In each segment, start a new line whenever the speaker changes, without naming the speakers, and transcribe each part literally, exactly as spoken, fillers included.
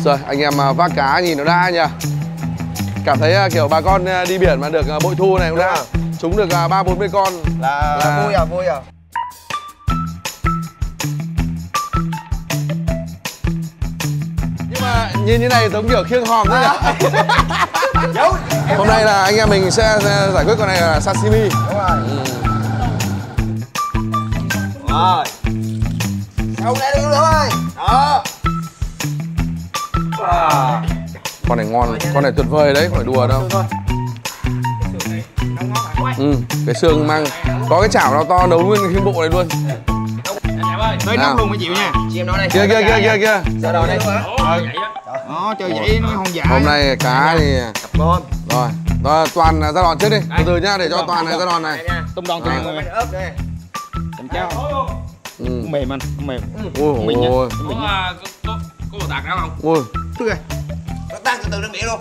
Rồi anh em vác cá nhìn nó đã nhỉ. Cảm thấy kiểu bà con đi biển mà được bội thu này cũng đã. Trúng được ba bốn mươi con
là, là vui à, vui à.
Nhưng mà nhìn như này giống kiểu khiêng hòm thế nhỉ. Hôm nay là anh em mình sẽ giải quyết con này là sashimi.
Đúng rồi. Ừ. Rồi. Không đây được rồi. Đó.
À. Con này ngon, con này tuyệt vời đấy, không phải đùa đâu. Ừ, cái xương mang có cái chảo nó to nấu nguyên cái bộ này luôn.
Tới nóc luôn mới chịu nha.
Chị em nói đây.
Kia kia kia kia kia.
Giờ đồ đây.
Đó, chơi vậy nó không giải.
Hôm nay cá thì
cặp ngon.
Rồi, rồi Toàn ra đòn trước đi. Từ từ nhá để cho Toàn này ra đòn này.
Tôm đòn tôm đòn.
Ớp đây.
Chấm cháo.
Ừ.
Mềm anh, mềm.
Ôi
mình nhá.
ôi.
Có có có bò tạt nào không?
Ôi.
Tức rồi.
Nó tan từ từ trong miệng luôn.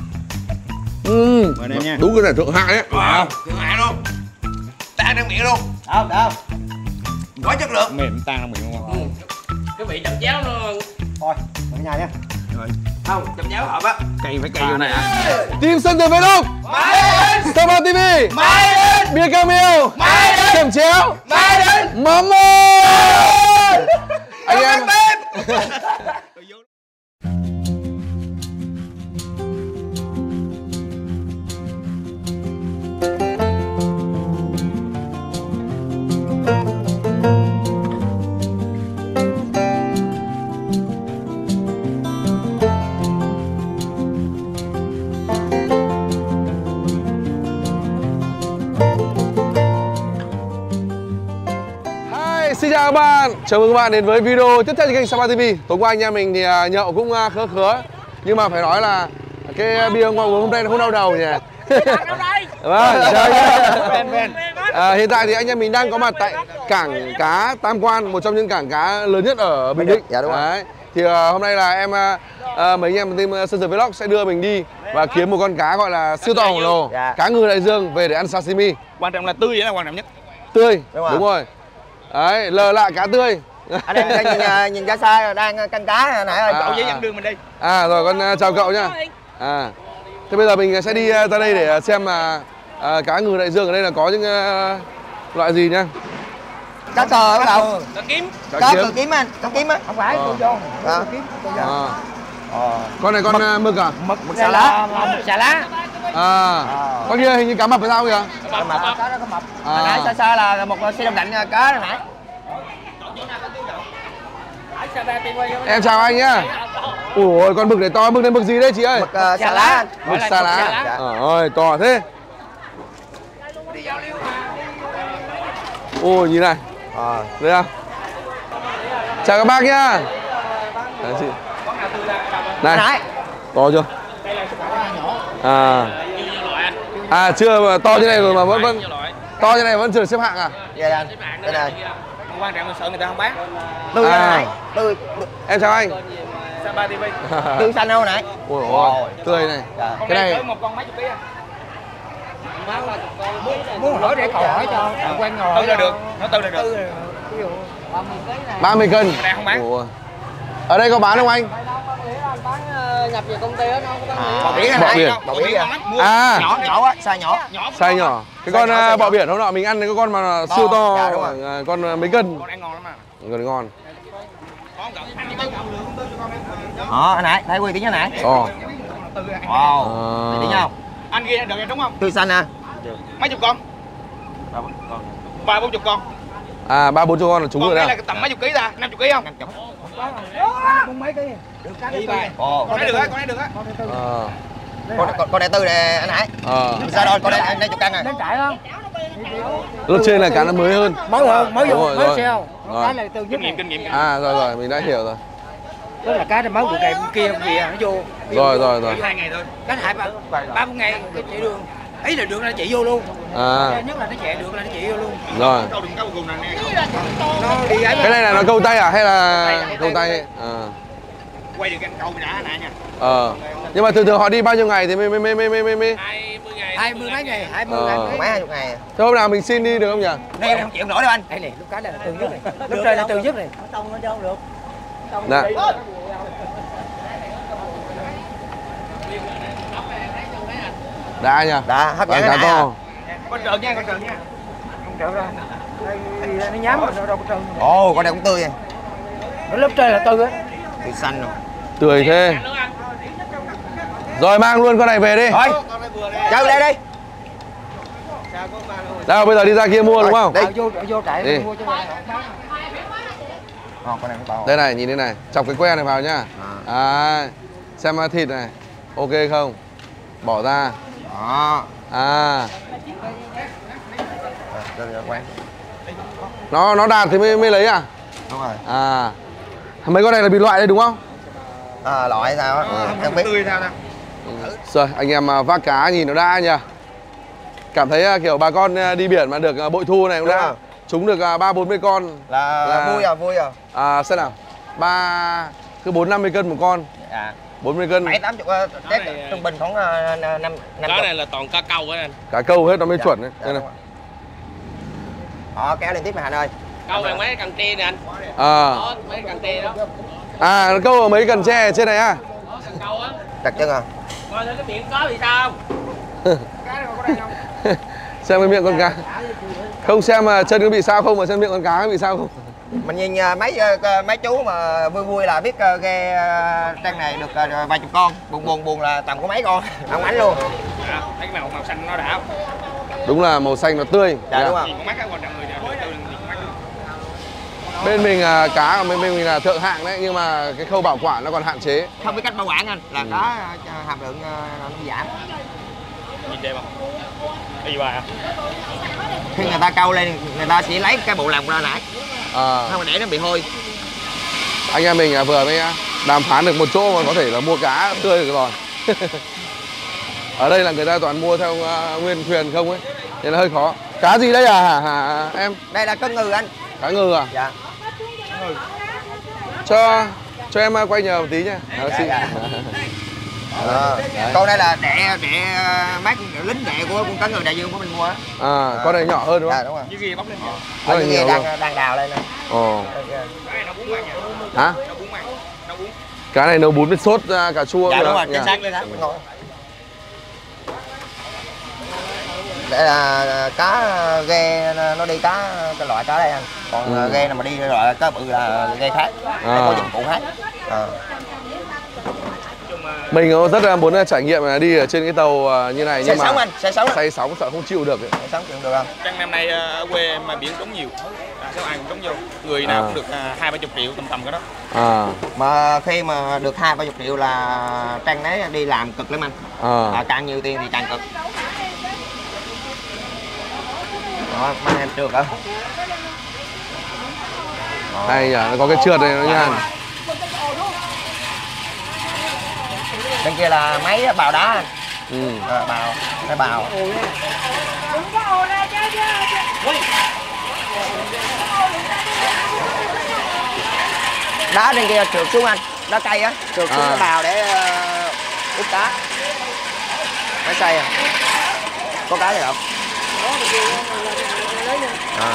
Ừ.
Mời em nha.
Đúng cái này thượng hạng đấy.
Wow, thượng hạng luôn. Tan trong miệng luôn. Đâu, đâu. Quá chất lượng.
Mềm tan trong miệng luôn.
Cái vị chấm cháo nó
Thôi, ở nhà nha.
Rồi.
Không, chấm cháo hợp á.
Cây phải cây vô này à.
Team Sân Tử Vlog.
Máy đến.
Sapa ti vi.
Máy đến.
Bia Camel.
Máy đến.
Chèm chéo.
Máy đến.
Mắm ơi. Anh em. Xin chào các bạn, chào mừng các bạn đến với video tiếp theo trên kênh Sapa ti vi. Tối qua anh em mình thì nhậu cũng khớ khớ, nhưng mà phải nói là cái bia ngon uống hôm nay nó không đau đầu nhỉ. Vâng, chào anh em. À, hiện tại thì anh em mình đang có mặt tại cảng cá Tam Quan, một trong những cảng cá lớn nhất ở Bình Định.
Dạ đúng rồi.
Đấy. Thì uh, hôm nay là em uh, mấy anh em team Sơn Tử Vlog sẽ đưa mình đi và kiếm một con cá gọi là siêu to khổng lồ,
dạ.
cá ngừ đại dương về để ăn sashimi.
Quan trọng là tươi vậy là quan trọng nhất.
Tươi,
đúng rồi.
Đúng rồi. Đấy, lờ lạ cá tươi.
Anh em đang nhìn, nhìn ra xa đang canh cá hồi nãy ơi.
Cậu giấy dẫn đường mình đi.
À rồi con uh, chào cậu nhá. À. Thế bây giờ mình sẽ đi uh, ra đây để xem là uh, cá ngừ đại dương ở đây là có những uh, loại gì nhá.
Cá cờ bắt đầu.
Cá kiếm.
Cá
Cá
kiếm.
cờ kiếm anh, cá kiếm á. Không phải,
Ờ.
cô vô. Ờ.
À. Con này con mực, uh, mực à?
Mực, mực xà lá.
Mực xà lá.
À. Con kia hình như cá mập hay sao kìa?
Cá mập. Cá đó cá mập.
À.
Hồi nãy xa xa là một xe đông lạnh cá hồi nãy.
Em chào anh nhá. Ủa ôi, con mực này to, mực này mực gì đấy chị ơi?
Mực uh, xà lá.
Mực xà lá. Ờ ơi to thế. Ôi nhìn này.
Ờ.
Đây không? Chào các bác nhá. Đấy, chị. Này. To chưa? À. À chưa mà to như này rồi mà vẫn vẫn to như này vẫn chưa xếp hạng à?
Dạ anh. Đây này.
Quan trọng là sợ người ta không bán.
Tươi
À.
hồi nãy. Tươi.
Em chào anh.
Sapa ti vi.
Tươi xanh hồi nãy.
Ôi ôi, tươi này.
Dạ.
Con
Cái
này
này
cỡ một con mấy chục ký à?
Muốn hỏi để câu hỏi cho quen ngồi.
Tư là được, nó tư là được.
ba mươi cân.
Cái này không bán.
Ủa. Ở đây có bán không anh?
Nhập về công ty đó nó không có
Bò biển hồi
Bọ
nãy.
biển.
Bò biển kìa.
À.
Nhỏ nhỏ quá, size nhỏ.
Size nhỏ. Cái con
Size nhỏ, size
uh, bọ
nhỏ.
biển hôm nọ mình ăn cái con mà
To.
siêu to,
Dạ, đúng rồi.
uh, con uh, mấy cân.
Con ăn ngon lắm mà.
Còn ngon.
Đó, hồi nãy thấy quy tí hồi nãy.
To.
Wow.
Ờ.
Tí nhau.
Anh ghi được đúng không?
Tươi xanh à.
Mấy chục con? Ba bốn chục con.
À ba bốn chục con là trúng
Con
rồi
này
đấy.
là tầm mấy chục ký ta? Năm chục ký không?
Con mấy ký? Được cá đi bay. Ồ,
Con này được á, con này được á.
Ờ.
con con con này tư nè anh nãy.
Ờ.
Sao rồi, con này đây chục cân à.
đến trại không?
Lớp trên là cá nó mới hơn.
Mới hơn, mới
Đúng
vô,
rồi,
mới
rồi.
xeo.
Rồi.
Cái này từ
Kinh
nhất
nghiệm,
này.
kinh nghiệm.
À rồi rồi, mình đã hiểu rồi.
Tức là cái này mới vừa kèm kia kìa nó vô.
Rồi rồi rồi.
Hai ngày thôi.
Cái hai ba ba bốn ngày cái chạy đường. Ý là đường là chạy vô luôn.
À
Nhất là nó chạy đường là nó chạy vô luôn.
rồi.
Câu đừng câu cùng này nè.
Nó đi ấy.
Cái này là nó câu tay à hay là câu tay? À.
Quay được ăn câu đã nè nha.
Ờ. Nhưng mà thường thường họ đi bao nhiêu ngày thì mới mới mới mới mới mới.
hai mươi ngày.
Hai mươi mấy ngày, hai mươi
Ờ.
ngày.
Mấy hai chục ngày.
Thế hôm nào mình xin đi được không nhỉ?
Đây không chịu nổi đâu anh.
Đây này, lúc cái này là từ nhất này. Lúc đây là từ nhất này.
Tông nó đâu được.
Dạ. Đã nha.
Đã hấp dẫn
cá
cái này à.
to.
Con trợn nha, con trợn nha. Con trợn ra. Đây nó nhám mà nó đâu có trơn.
Ồ, con này cũng tươi.
Nó lớp trên là tươi á.
Tươi xanh rồi.
Tươi thế. Rồi mang luôn con này về đi.
Thôi. Chơi đây đi.
Đâu bây giờ đi ra kia mua đúng không?
Đi.
Vô vô trại mua cho mày.
Ờ, con này cũng to.
Đây này, nhìn đây này, chọc cái que này vào nhá.
À.
À, xem thịt này, ok không? Bỏ ra.
Đó.
À,
Rồi, rồi, quay.
nó nó đạt thì mới mới lấy à?
Đúng rồi.
À, mấy con này là bị loại đây đúng không?
À, loại sao á?
À.
Em biết.
Tươi sao nè.
Rồi, anh em à, vác cá nhìn nó đã nhỉ. Cảm thấy à, kiểu bà con à, đi biển mà được à, bội thu này cũng
Đúng
đã.
rồi.
Trúng được à, ba bốn mươi con.
Là,
Là-
vui rồi, vui rồi.
À, xem nào. Ba cứ bốn năm mươi cân một con.
À.
bốn mươi cân.
bảy tám chục test trung bình khoảng năm năm
Cá
chục.
này là toàn cá câu á anh.
Cá câu hết nó mới
Dạ,
chuẩn đấy.
dạ,
Đây này.
đúng rồi. Đó, kéo lên tiếp mà Hành ơi.
Câu bằng mấy cần tre nè anh.
À,
Đó, mấy cần tre đó.
à nó câu ở mấy cần tre trên này à?
Đó, cần câu á.
Đặt chân à.
Coi thử cái miệng có thì sao không?
Xem cái miệng con cá. Không xem mà chân có bị sao không mà xem miệng con cá có bị sao không.
Mình nhìn à, mấy à, mấy chú mà vui vui là biết à, ghe à, trang này được à, vài chục con, buồn buồn buồn là tầm có mấy con. Ông ánh luôn.
À, thấy cái màu màu xanh nó đã không?
Đúng là màu xanh nó tươi.
Dạ,
Dạ.
đúng rồi.
Nhìn con mắt á, quan trọng người nào tư nhìn con mắt.
Bên mình à, cá ở bên bên mình là thượng hạng đấy nhưng mà cái khâu bảo quản nó còn hạn chế.
Không biết cách bảo quản anh là có à, hàm lượng à, nó giảm.
Nhìn đẹp không? Đi bà.
Khi người ta câu lên người ta sẽ lấy cái bộ lòng ra nãy,
À,
không để nó bị hôi.
anh em mình à, vừa mới à, đàm phán được một chỗ mà có thể là mua cá tươi được rồi. Ở đây là người ta toàn mua theo à, nguyên thuyền không ấy nên là hơi khó. Cá gì đây à hả, hả em?
Đây là cân ngừ anh.
Cá ngừ à?
Dạ.
Cho cho em à, quay nhờ một tí nha. À,
Dạ,
xin.
dạ. Ờ. Con đây là đẻ đẻ mấy lính đẻ của con cá ngừ đại dương của mình mua á.
À, con này nhỏ hơn đúng
Dạ
không?
đúng rồi.
Dưới kia bóc lên kìa.
Rất
Ở
là
dưới
nhiều
kia
luôn.
đang đang đào lên nè.
Ồ.
Đây kia.
Cái này nó bún ăn nha.
Hả?
Nó bún ăn. Nó bún.
Cá này nấu bún với sốt à, cà chua.
Dạ
được
đúng rồi,
nhỉ?
chính xác lên đó. Ngon. Đây là cá ghe nó đi cá cái loại cá đây anh. Còn
Ừ.
ghe nào mà đi loại cá bự là ghe khác.
À.
Có dụng cụ khác. Ờ.
Mình cũng rất là muốn trải nghiệm là đi ở trên cái tàu à, như này
Xe
nhưng mà
sóng anh, xe sóng.
say sóng sợ không chịu được ấy.
Xe sóng chịu được không?
Trăng năm nay ở quê em mà biển trống nhiều, à, số ăn trống vô, người nào
À.
cũng được à, hai ba chục triệu tầm tầm cái đó.
À,
Mà khi mà được hai ba chục triệu là Trăng đấy đi làm cực lắm anh.
à.
À, càng nhiều tiền thì càng cực. Đó, mấy em trượt hả?
Hay nhỉ, nó có cái trượt này nó nha.
Bên kia là máy bào đá anh.
Ừ.
Ờ, bào, cái bào. Đá bên kia trượt xuống anh, đá cây á, trượt xuống
À.
cái bào để uh, úp cá. Máy xay à? Có cá gì không? À.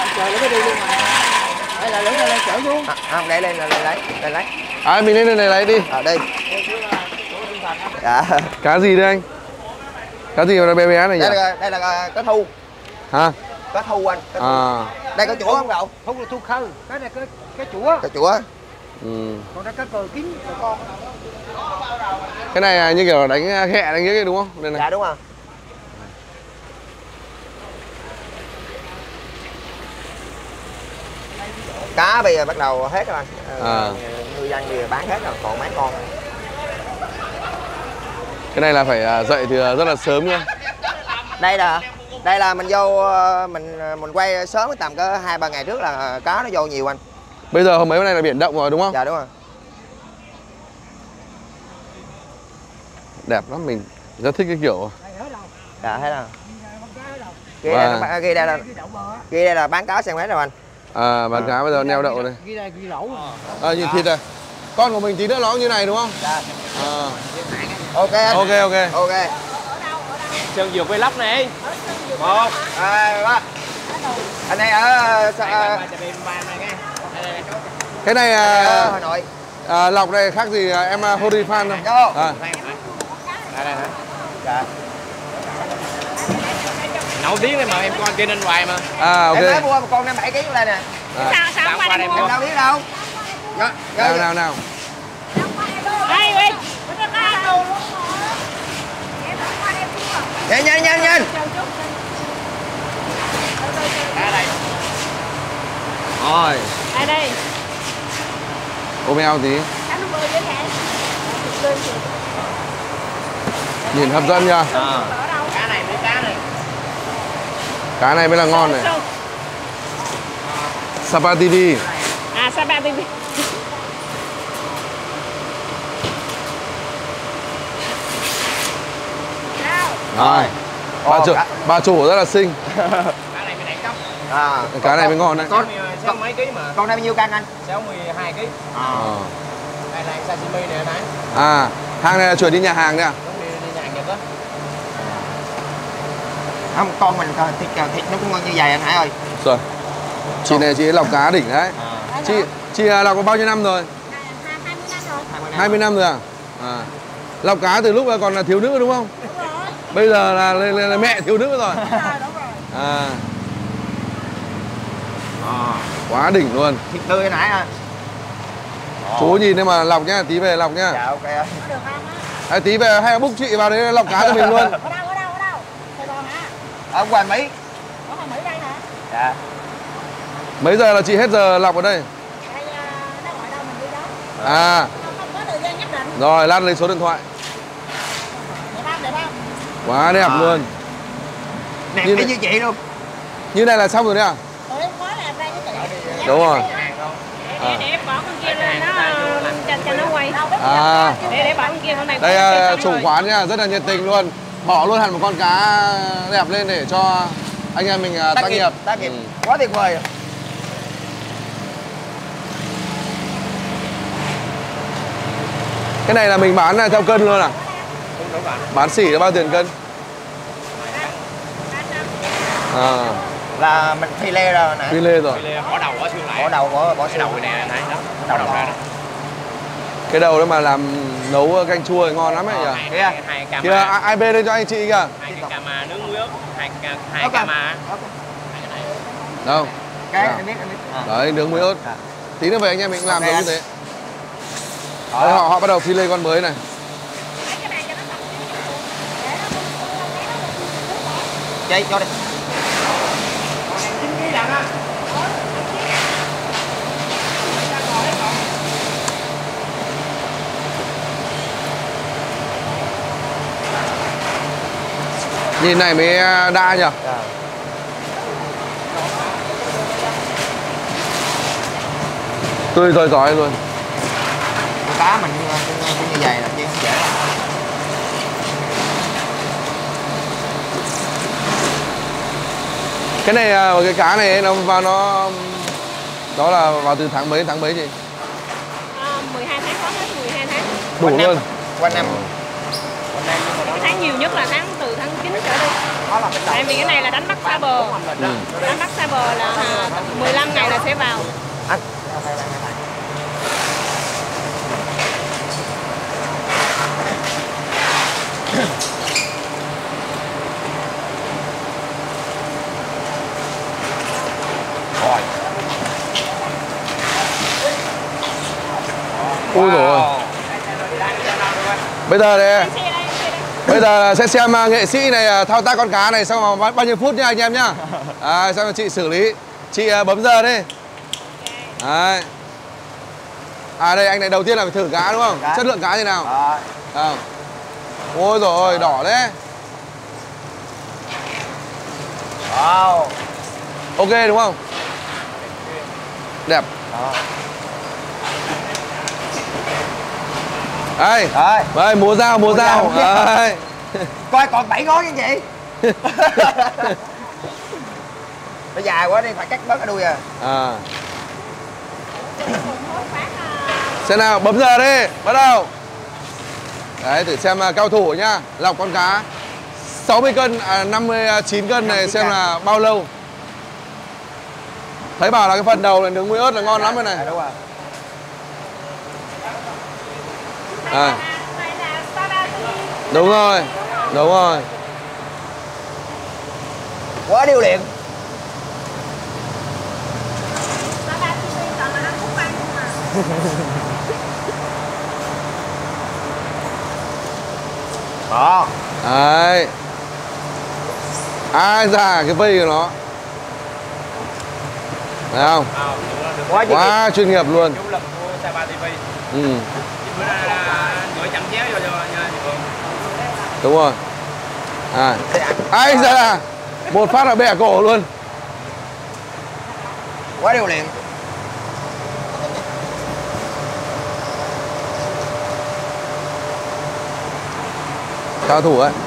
À, không, để lên, lên lấy, lên lấy.
À, mình lên đây này lấy đi.
À, đi. Dạ.
Cá gì đây anh? Cá gì mà nó bé bé này nhỉ?
Đây là, đây là cá thu,
Hả?
cá thu anh. Cá thu.
À.
Đây có chũa không cậu?
Không là thu khơi. Cái này cái cái chũa.
Cá chũa.
Ừ.
Còn đây cái cờ kín của con.
Cái này là như kiểu đánh ghẹ đánh cái đúng không? Đây này.
Dạ đúng rồi. Cá bây giờ bắt đầu hết rồi anh.
À.
Ngư dân thì bán hết rồi, còn mấy con.
Cái này là phải à, dậy từ rất là sớm nha.
Đây là đây là mình vô ờ, mình mình quay sớm tầm có hai ba ngày trước là cá nó vô nhiều anh.
Bây giờ mấy hôm nay là biển động rồi đúng không?
Dạ đúng rồi.
Đẹp lắm, mình rất thích cái kiểu.
Dạ thấy rồi. Ghi
Wow.
đây, nó- ghi đây là ghi đây là bán cá xem hết rồi anh.
À, bán cá bây giờ neo đậu đây.
Ghi đây ghi lẩu.
À, nhìn thịt này. Con của mình tí nữa nó cũng như này đúng không?
Dạ.
À.
Ok anh.
Ok ok.
Ok.
Sơn dược vlog này. Một.
À, ba. Anh này ở uh,
Cái này
ở
à,
Hà Nội.
à, lọc này khác gì à, em à, Holy Fan không?
Vô.
À.
Đây đây hả? Dạ.
Nổi tiếng này mà em coi trên anh hoài mà.
À ok.
Em mới mua một con năm bảy ký đây nè.
À.
Sao sao qua đây
Em
mua?
đâu biết đâu. Dạ,
Nào nào nào.
Đây Uy.
Nhanh nhanh nhanh nhanh.
Cá đây.
Rồi.
Đây đây.
Ôm eo tí. Nhìn hấp dẫn nha.
À.
Cá này với cá này.
Cá này mới là ngon này. Sapa ti vi.
À Sapa ti vi.
Rồi. Bà
Ồ,
chủ,
cá-
bà chủ rất là xinh.
Cá này mới đẳng cấp.
À.
Cá này mới ngon đấy.
Con
Sáu mấy ký mà.
con này bao nhiêu cân anh?
sáu mươi hai ký.
Ờ.
Đây là sashimi nè nãy.
À, hàng này là chuyển đi nhà hàng đấy à?
Đúng đi đi nhà hàng Nhật á.
Không, con mình thôi, thịt thịt nó cũng ngon như vậy anh Hải ơi.
Rồi. Chị này chị ấy lọc cá đỉnh đấy.
À.
Chị chị lọc có bao nhiêu năm rồi? hai mươi năm rồi à? À. Lọc cá từ lúc còn là thiếu nữ đúng không? Bây giờ là, là, là, là mẹ thiếu nữ rồi. À.
À.
Quá đỉnh luôn.
Thịt tươi anh Hải à.
Chú nhìn đây mà lọc nhá, tí về lọc nhá.
Dạ ok anh.
À, tí về hay búc chị vào đấy lọc cá cho mình luôn.
Ở đâu ở đâu ở đâu? Sài Gòn hả?
Ở Hoàng Mỹ.
Ở Hoàng Mỹ đây hả?
Dạ.
Mấy giờ là chị hết giờ lọc ở đây?
Đây nó gọi đâu mình đi đó.
À,
Không, không có thời gian nhất định.
rồi lát lấy số điện thoại.
Để không để không?
Quá đẹp
À.
luôn.
Đẹp
Như
cái
này-
như chị luôn.
Như này là xong rồi đấy à?
Tụi em mới làm đây với chị.
Đúng rồi.
Để, để em bỏ con kia lên nó cho, cho nó quay.
À.
Để để bỏ con kia con này.
Đây
con
à,
kia
chủ
xong rồi.
quán nha, rất là nhiệt tình luôn. Bỏ luôn hẳn một con cá đẹp lên để cho anh em mình à, tác nghiệp.
Tác nghiệp.
Ừ.
Quá tuyệt vời.
Cái này là mình bán là theo cân luôn à?
Đúng rồi.
Bán xỉ là bao tiền cân? À,
Là mình phi lê rồi nè.
phi lê rồi.
Bỏ đầu bỏ xương lại.
Bỏ đầu bỏ bỏ
Cái đầu này nè nãy đó. Bỏ đầu ra đó.
Cái đầu đó mà làm nấu canh chua thì ngon lắm ấy nhỉ?
Hai
Kìa.
hai hai cam.
Kìa, ai ai bê lên cho anh chị kìa.
Hai cái cam nướng muối ớt, hai ca hai
Ok.
cam hai
Ok.
cái này.
Đâu?
Cái
Dạ.
em biết em biết. À.
Đấy, nướng muối ớt.
Dạ.
Tí nữa về anh em mình cũng làm
Ok
giống như
anh.
thế. Đấy, họ, họ bắt đầu phi lê con mới này.
Chơi cho đi.
Nhìn này mới đã nhỉ?
Dạ.
Tươi tỏi tỏi luôn.
Con cá mình cũng, cũng, cũng như vậy là chứ không dễ.
Cái này à, cái cá này nó vào nó đó là vào từ tháng mấy đến tháng mấy chị?
À, mười hai tháng có hết mười hai tháng.
Đủ
Quanh năm.
luôn.
Quanh năm.
Cái tháng nhiều nhất là tháng từ tháng chín trở đi.
Đó là bánh
Tại vì cái này là đánh bắt xa bờ.
Ừ.
Đánh bắt xa bờ là à, mười lăm ngày là sẽ vào.
anh. Rồi.
Ui rồi. Bây giờ đây,
Xe đây, xe đây.
bây giờ sẽ xem à, nghệ sĩ này à, thao tác con cá này xong rồi bao- bao nhiêu phút nha anh em nhá. À, xong rồi chị xử lý. Chị à, bấm giờ đi. Đấy. À đây anh này đầu tiên là phải thử cá đúng không?
Cá.
Chất lượng cá như nào?
Rồi.
À. Ôi rồi ôi đỏ đấy.
Wow.
Ok đúng không? Đẹp.
Đó.
Đây.
Rồi.
Đây múa dao múa
Múa
dao.
dao.
Đấy.
Coi còn bảy ngón như vậy. Nó dài quá đi phải cắt bớt cái đuôi à.
À. Xem nào, bấm giờ đi, bắt đầu. Đấy, thử xem uh, cao thủ nhá. Lọc con cá sáu mươi cân, à, năm mươi chín cân này xem là bao lâu. Thấy bảo là cái phần đầu là nướng muối ớt là ngon lắm rồi này.
À, đúng rồi.
À. Đúng rồi, đúng rồi.
Quá điêu luyện. Đó.
Đấy. Ai ra cái vây của nó. Thấy không?
Quá chuyên nghiệp.
Quá chuyên nghiệp luôn.
Chủ lực của Sapa ti vi.
Ừ.
Bữa nay là gửi chậm chéo vô cho nha chị Phượng.
Đúng rồi. À. Ai ra là một phát là bẻ cổ luôn.
Quá điêu luyện.
Cao thủ ấy.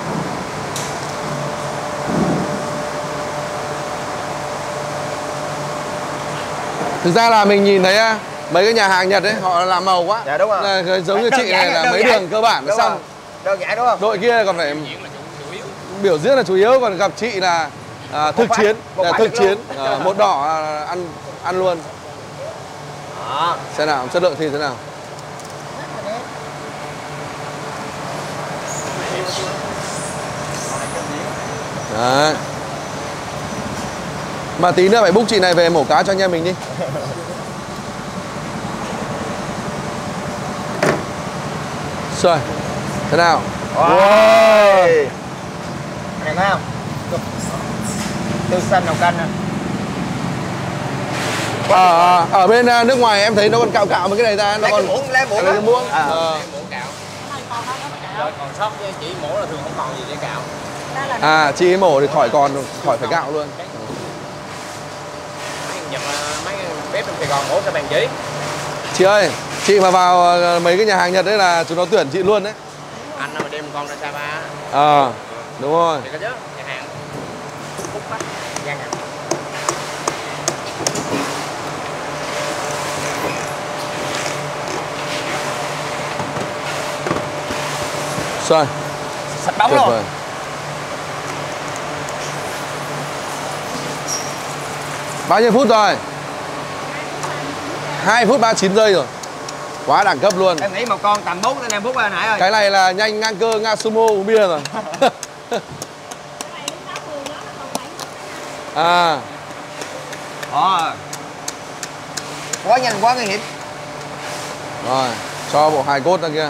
Thực ra là mình nhìn thấy mấy cái nhà hàng Nhật ấy họ làm màu quá.
Dạ đúng rồi.
Là, giống như
Đơn
chị
giản,
này là
đơn
mấy
giản.
đường cơ bản mới
Đúng
xong.
rồi. Đơn giản đúng không?
Đội kia còn phải
Diễn là chủ, chủ yếu.
biểu diễn là chủ yếu, còn gặp chị là à, thực
phát,
chiến,
một
là
phát
thực
được
chiến,
luôn.
à, một đỏ à, ăn ăn luôn.
Đó.
Xem nào, chất lượng thì thế nào. Đấy. Mà tí nữa phải book chị này về mổ cá cho anh em mình đi. Rồi, thế nào?
Wow.
Wow.
Này thấy không? Tiêu xanh màu canh nè.
Ở, ở bên à, nước ngoài em thấy nó còn cạo cạo mấy cái này ra, nó
Lấy
còn
cái muỗng, lấy muỗng.
lấy cái muỗng.
À.
Ờ.
Mổ cạo. Rồi còn sót với chỉ mổ là thường không còn gì để cạo.
À, chị ấy mổ thì khỏi còn khỏi phải cạo luôn.
Mấy nhập mấy bếp trong Sài Gòn mổ cho bàn chỉ.
Chị ơi, chị mà vào à, mấy cái nhà hàng Nhật đấy là chúng nó tuyển chị luôn đấy.
Anh mà đem con ra Sapa.
Ờ, à, đúng rồi.
Thì có chứ, nhà hàng. Phúc Bắc, Giang Hằng.
Rồi,
Sạch bóng
tuyệt
luôn.
vời. Bao nhiêu phút rồi? hai phút ba mươi chín giây rồi. Quá đẳng cấp luôn.
Em nghĩ một con tầm bốn đến năm phút rồi nãy ơi.
Cái này là nhanh ngang cơ nga sumo uống bia rồi. À,
Ờ. Quá nhanh, quá nguy hiểm.
rồi, cho bộ hài cốt ra kia.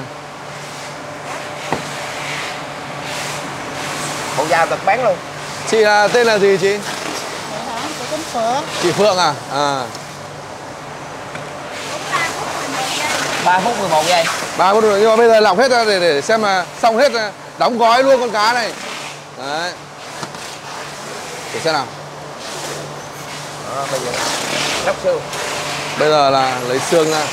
Bộ dao cực bán luôn.
Chị là tên là gì chị?
Chị tên Phượng.
Chị Phượng à? À,
ba phút mười một giây.
ba phút rồi, nhưng mà bây giờ lọc hết ra để để xem mà xong hết ra, đóng gói luôn con cá này. Đấy. Để xem nào.
Đó, bây giờ lóc xương.
Bây giờ là lấy xương ra.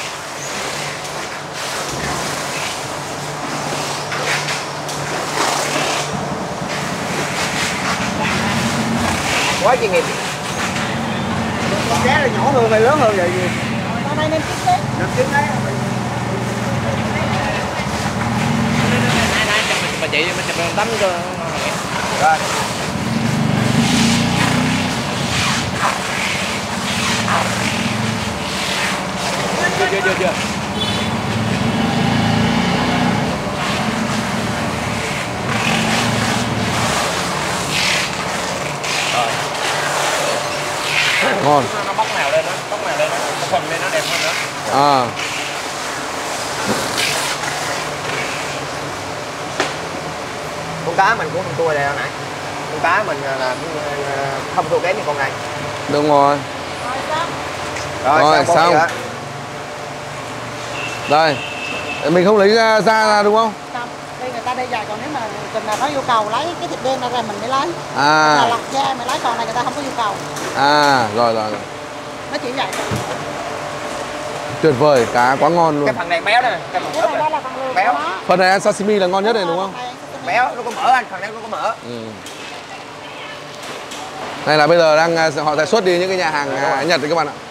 Quá chuyên nghiệp. Con cá là nhỏ hơn hay lớn hơn vậy gì?
Con này nên tiếp đấy.
Năm chín đấy.
Hai hai chụp mình chụp chị mình chụp tấm cho.
Rồi.
Chưa chưa chưa chưa.
Ngon.
Nó bóc màu lên đó, bóc màu lên đó, nó phần lên nó đẹp hơn nữa.
À,
Con cá mình cũng không thua đây hồi nãy. Con cá mình là không thua kém như con này.
đúng rồi.
Rồi,
Rồi,
xong.
xong.
Xong.
Đây, mình không lấy ra, ra, ra đúng không?
Không, đây người ta đây dài, còn nếu mà chừng nào có yêu cầu lấy cái thịt đen ra rồi mình mới lấy.
À.
Là lọc da mới lấy, còn này người ta không có yêu cầu.
À, rồi rồi rồi.
Nó chỉ vậy thôi.
Tuyệt vời, cá quá ngon luôn.
Cái phần này béo đây, cái phần
Cái
ướp
này
này.
đây là con lươn
Béo.
của nó.
Phần này ăn sashimi là ngon nhất này đúng không?
Béo, nó có mỡ anh, phần này nó có mỡ.
Ừ. Này là bây giờ đang à, họ sản xuất đi những cái nhà hàng à, Nhật đấy các bạn ạ.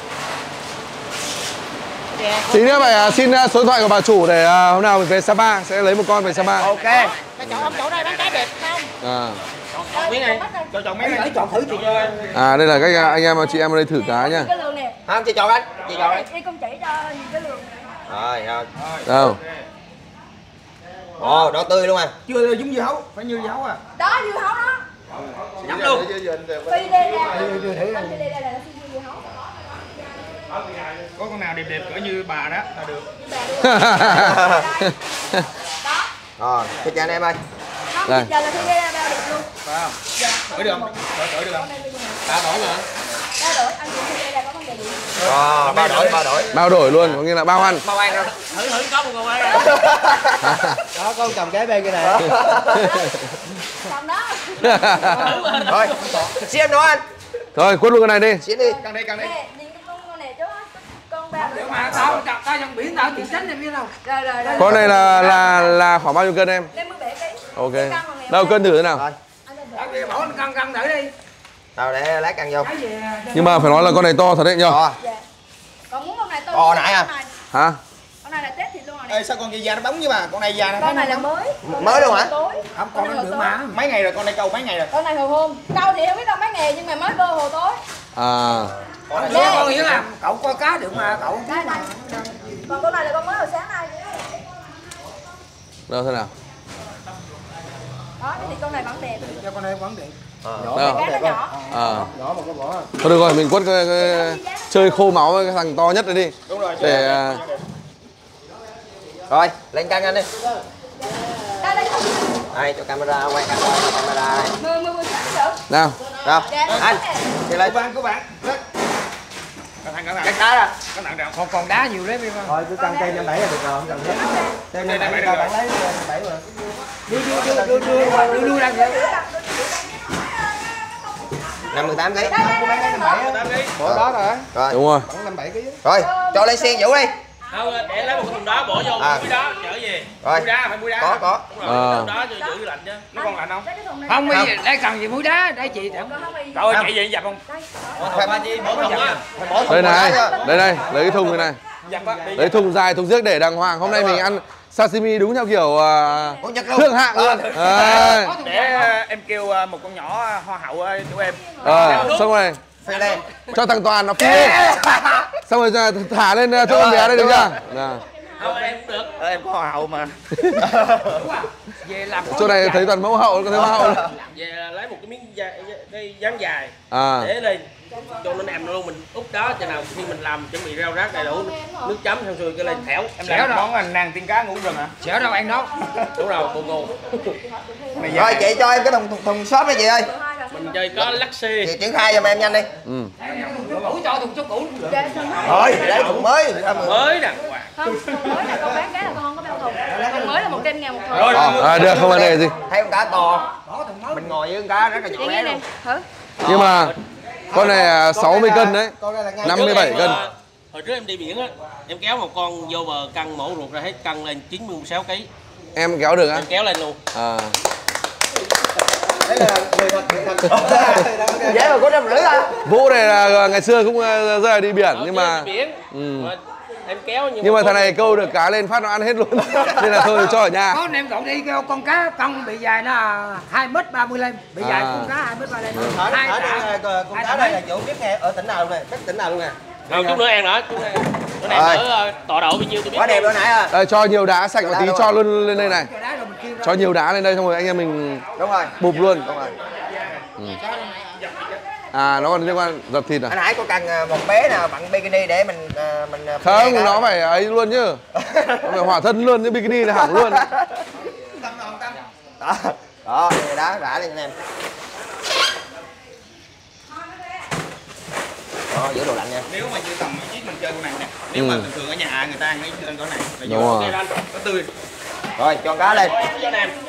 Dạ,
Tí nữa phải à, xin à, số điện thoại của bà chủ để à, hôm nào mình về Sapa sẽ lấy một con về Sapa.
Ok.
cái chỗ ông chỗ đây bán cá đẹp không?
À.
Chọn miếng này, cho chọn miếng này. Chọn thử chị ơi.
À, đây là cách à, anh em chị em ở đây thử cá nha.
Cái lường nè.
Không, chị chọn anh, chị chọn anh.
Đi con chỉ cho nhìn cái lường.
Rồi, rồi.
Đâu?
Ồ, đỏ tươi luôn à.
Chưa giống dưa hấu, phải như dưa hấu à.
Đó dưa hấu đó.
Nhắm luôn.
Phi đây ra. Phi đây ra là nó phi dưa hấu.
Có con nào đẹp đẹp cỡ như bà đó là được.
Đó.
Rồi, thịt cho anh em ơi.
Không,
Đây.
giờ là phi đây ra bao đẹp luôn.
Phải không? Đổi được không? Đổi, đổi được không?
Ba đổi nữa.
Ba đổi, anh cũng phi đây ra có vấn đề gì?
Ờ, ba đổi, ba đổi.
Bao đổi luôn, có nghĩa là bao ăn.
Bao ăn đâu.
Thử thử có một con ơi.
Đó có cầm cái bên kia này.
Còn đó.
Rồi, xem nó anh.
Thôi quất luôn cái này đi.
Xỉn đi.
Cần đi, cần đi.
Nè, nhìn cái con con này chú á. Con ba
Nếu mà tao tao tao trong biển tao chuyện tránh em biết đâu.
Rồi rồi rồi.
Con này là là là khoảng bao nhiêu cân em?
Lên mười bảy ký.
Ok. Đâu cân thử thế nào?
Rồi.
Tao kia bỏ anh cân cân thử đi.
Tao để lát ăn vô.
Cái gì?
Nhưng mà phải nói là con này to thật đấy nhờ.
Ờ.
Dạ. Còn muốn con này tôi.
Ồ, nãy à?
Hả?
Con này là tết thịt luôn rồi nè.
Ê, sao con kia da nó bóng với bà? Con này da nó
Con này là mới.
Mới luôn hả?
Tối.
không, con nó được mà. Mấy ngày rồi con này câu mấy ngày rồi?
Con này hồi hôm. Câu thì không biết đâu mấy ngày nhưng mà mới bơ hồi tối.
À.
Con này con nghĩa là cậu coi cá được mà cậu.
Đây này. Còn con này là con mới hồi sáng nay.
Đâu thế nào?
Đó, thì con này vẫn đẹp.
Cho con này vẫn đẹp.
Đâu?
Cái nó nhỏ.
À.
Nhỏ mà có bỏ.
Thôi được rồi, mình quất cái, cái, chơi khô máu với cái thằng to nhất này đi.
Đúng rồi.
Để à,
Rồi, lên cân anh đi.
Đây đây.
Đây, cho camera quay camera, camera đây.
mười mười mười sáu được.
nào.
Đâu?
Dạ,
Anh, đi lên.
Của bạn, của bạn. Cẩn thận, cẩn thận.
Cắt đá ra.
Cẩn thận nào. Còn còn đá nhiều đấy biết không?
Thôi cứ căng cây trăm bảy là được rồi, không cần thiết.
Đây đây đây
Bạn
đây.
lấy bảy rồi.
Đưa đưa đưa đưa đưa đưa đưa ra vậy.
năm mươi tám ký.
Bộ đó rồi.
Rồi.
Đúng rồi.
Khoảng năm bảy ký.
Rồi, cho lên xiên vũ đi.
Không, để lấy một cái thùng đó bỏ vô
À.
mũi đó trở về.
Rồi.
Mũi đá phải mũi đá.
Có, có.
Đúng rồi,
À.
thùng đó cho giữ lạnh chứ.
Nó còn lạnh không?
Không,
Không, gì đây cần gì mũi đá để chị tưởng. Rồi chị vậy dập không?
Phải
Ba chi bỏ thùng á.
phải bỏ thùng
Đây
vào
này,
đó chứ.
đây này, lấy cái thùng này này.
Dập á. đi.
Lấy thùng dài, thùng riếc để đàng hoàng. Hôm nay mình ăn sashimi đúng theo kiểu uh,
Ủa, Nhật luôn.
thượng hạng luôn. Đấy.
Có thùng để ờ, em kêu ờ, một con nhỏ ờ, hoa hậu ờ, của em.
Ờ, xong rồi
Phê lên.
cho thằng Toàn nó phi. Xong rồi ra- thả lên uh, chỗ con bé đây được chưa? Nào.
Không, em cũng được.
Ờ, em có hoa hậu mà. Về làm
Chỗ này thấy toàn mẫu hậu, có thấy hoa hậu.
Về lấy một cái miếng da, cái dán dài
À.
để lên cho nó nằm luôn, mình úp đó cho nào khi mình làm chuẩn bị rau rác đầy đủ nước chấm xong rồi cái lên thẻo
em làm món là nàng tiên cá ngủ rừng hả? Xẻo đâu ăn đó.
đúng rồi, bồ ngô.
Rồi, chị cho em cái thùng thùng, thùng shop đi chị ơi.
Mình chơi có lắc xê.
Chị triển khai giùm em nhanh đi.
Ừ.
Cũ cho thùng số cũ.
Rồi, lấy thùng mới.
Mới nè.
Không, con mới là con bán cái là con không có bao thùng. Con mới là một trăm ngàn một thùng.
Rồi rồi.
À, được, không vấn đề gì.
Thấy con cá to. Mình ngồi với con cá rất là nhỏ
Chị
bé
nghe
luôn.
nè, thử.
Nhưng mà con này à, sáu mươi cân đấy. năm mươi bảy cân.
Hồi trước em đi biển á, em kéo một con vô bờ căng mổ ruột ra hết, căng lên chín mươi sáu ký.
Em kéo được á?
Em kéo lên luôn.
À.
Đấy là người thật, người thật.
Dễ mà có trăm rưỡi à.
Vũ này là ngày xưa cũng uh, rơi đi biển
Ở
nhưng
trên
mà
biển.
ừ.
Mà em kéo nhưng,
nhưng mà
có-
thằng này câu được cá lên phát nó ăn hết luôn. Nên là thôi cho ở nhà.
Có anh em cậu đi kêu con cá cong bị dài nó hai mét ba mươi lên, bị dài
À.
con cá hai mét ba lên.
Ở,
Hai
ở đây
tạ.
là con
Hai
cá
tạ
đây
mấy?
là chỗ biết nghe ở tỉnh nào luôn nè, biết tỉnh nào luôn nè.
Không, chút nữa ăn nữa. Chút nữa. Bữa nay
Rồi.
ở ờ, tọa độ bao nhiêu tôi biết.
Quá đẹp luôn nãy à.
Đây, cho nhiều đá sạch một tí cho luôn lên đây này.
Cái đá rồi mình kêu ra.
Cho nhiều đá lên đây xong rồi anh em mình
Đúng rồi.
bụp luôn.
Đúng rồi.
À, nó còn liên quan dập thịt à?
Anh Hải có cần à, một bé nào bận bikini để mình à, mình à,
Không,
cá.
nó phải ấy luôn chứ. Nó phải hỏa thân luôn, chứ bikini là hỏng luôn.
Đó. Đó, đây đá rã lên anh em. Đó, giữ đồ lạnh nha.
Nếu mà như tầm mấy chiếc mình chơi con này nè. Nếu mà
Ừ.
thường thường ở nhà người ta ăn cái lên con này là
Đúng
vô
rồi.
cái nó tươi.
Rồi, cho cá lên.
Cho anh em.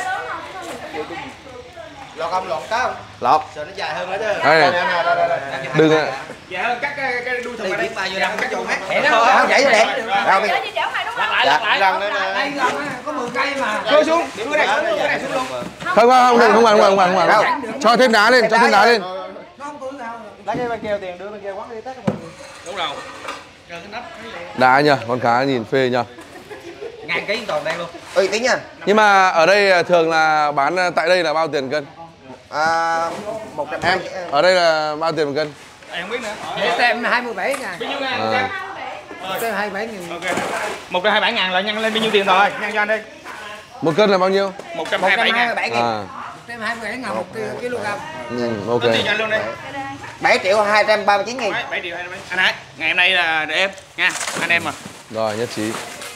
Lọt không, lọt cá không?
Lọt.
Sợ nó dài hơn nữa chứ.
Đây
Đây,
này,
đây, đây, đây, đây.
đừng ạ.
Dạ hơn cắt cái cái đuôi thùng
Đi
ở đây.
biển ba vô đâm cái vô mắt.
Để
Đó,
nó
vậy là đẹp. Rồi,
Chơi gì chảo mày đúng không?
Lắc lại, lắc lại.
Lần nữa nè.
đây gần á, có mười cây mà. Rơi xuống, đưa cái này xuống, đưa cái này xuống luôn.
Không, không, không, đừng, không cần, không cần, không cần, không cần. Cho thêm đá lên, cho thêm đá lên.
Nó không có nào.
Lấy cái bên kia tiền đưa bên kia quán đi tết không?
Đúng rồi.
Đá nhờ, con cá nhìn phê nhờ.
Ngàn ký toàn đen luôn.
uy tín nha.
Nhưng mà ở đây thường là bán tại đây là bao tiền cân?
À, một trăm
Em, ở đây là bao tiền một cân?
Em không biết nữa. Để tem hai mươi bảy ngàn.
Bao nhiêu ngàn?
À.
Tem hai mươi bảy ngàn. Ok. một trăm hai mươi bảy ngàn là nhân lên bao nhiêu tiền rồi? Nhân cho anh đi.
Một cân là bao nhiêu?
một trăm hai mươi bảy ngàn.
À.
một trăm hai mươi bảy ngàn một kg.
Ừ, ok.
Tính tiền cho anh luôn đi.
bảy triệu hai trăm ba mươi chín nghìn.
bảy triệu hai trăm. Anh Hải, ngày hôm nay là để em nha, anh em mà.
Rồi nhất trí.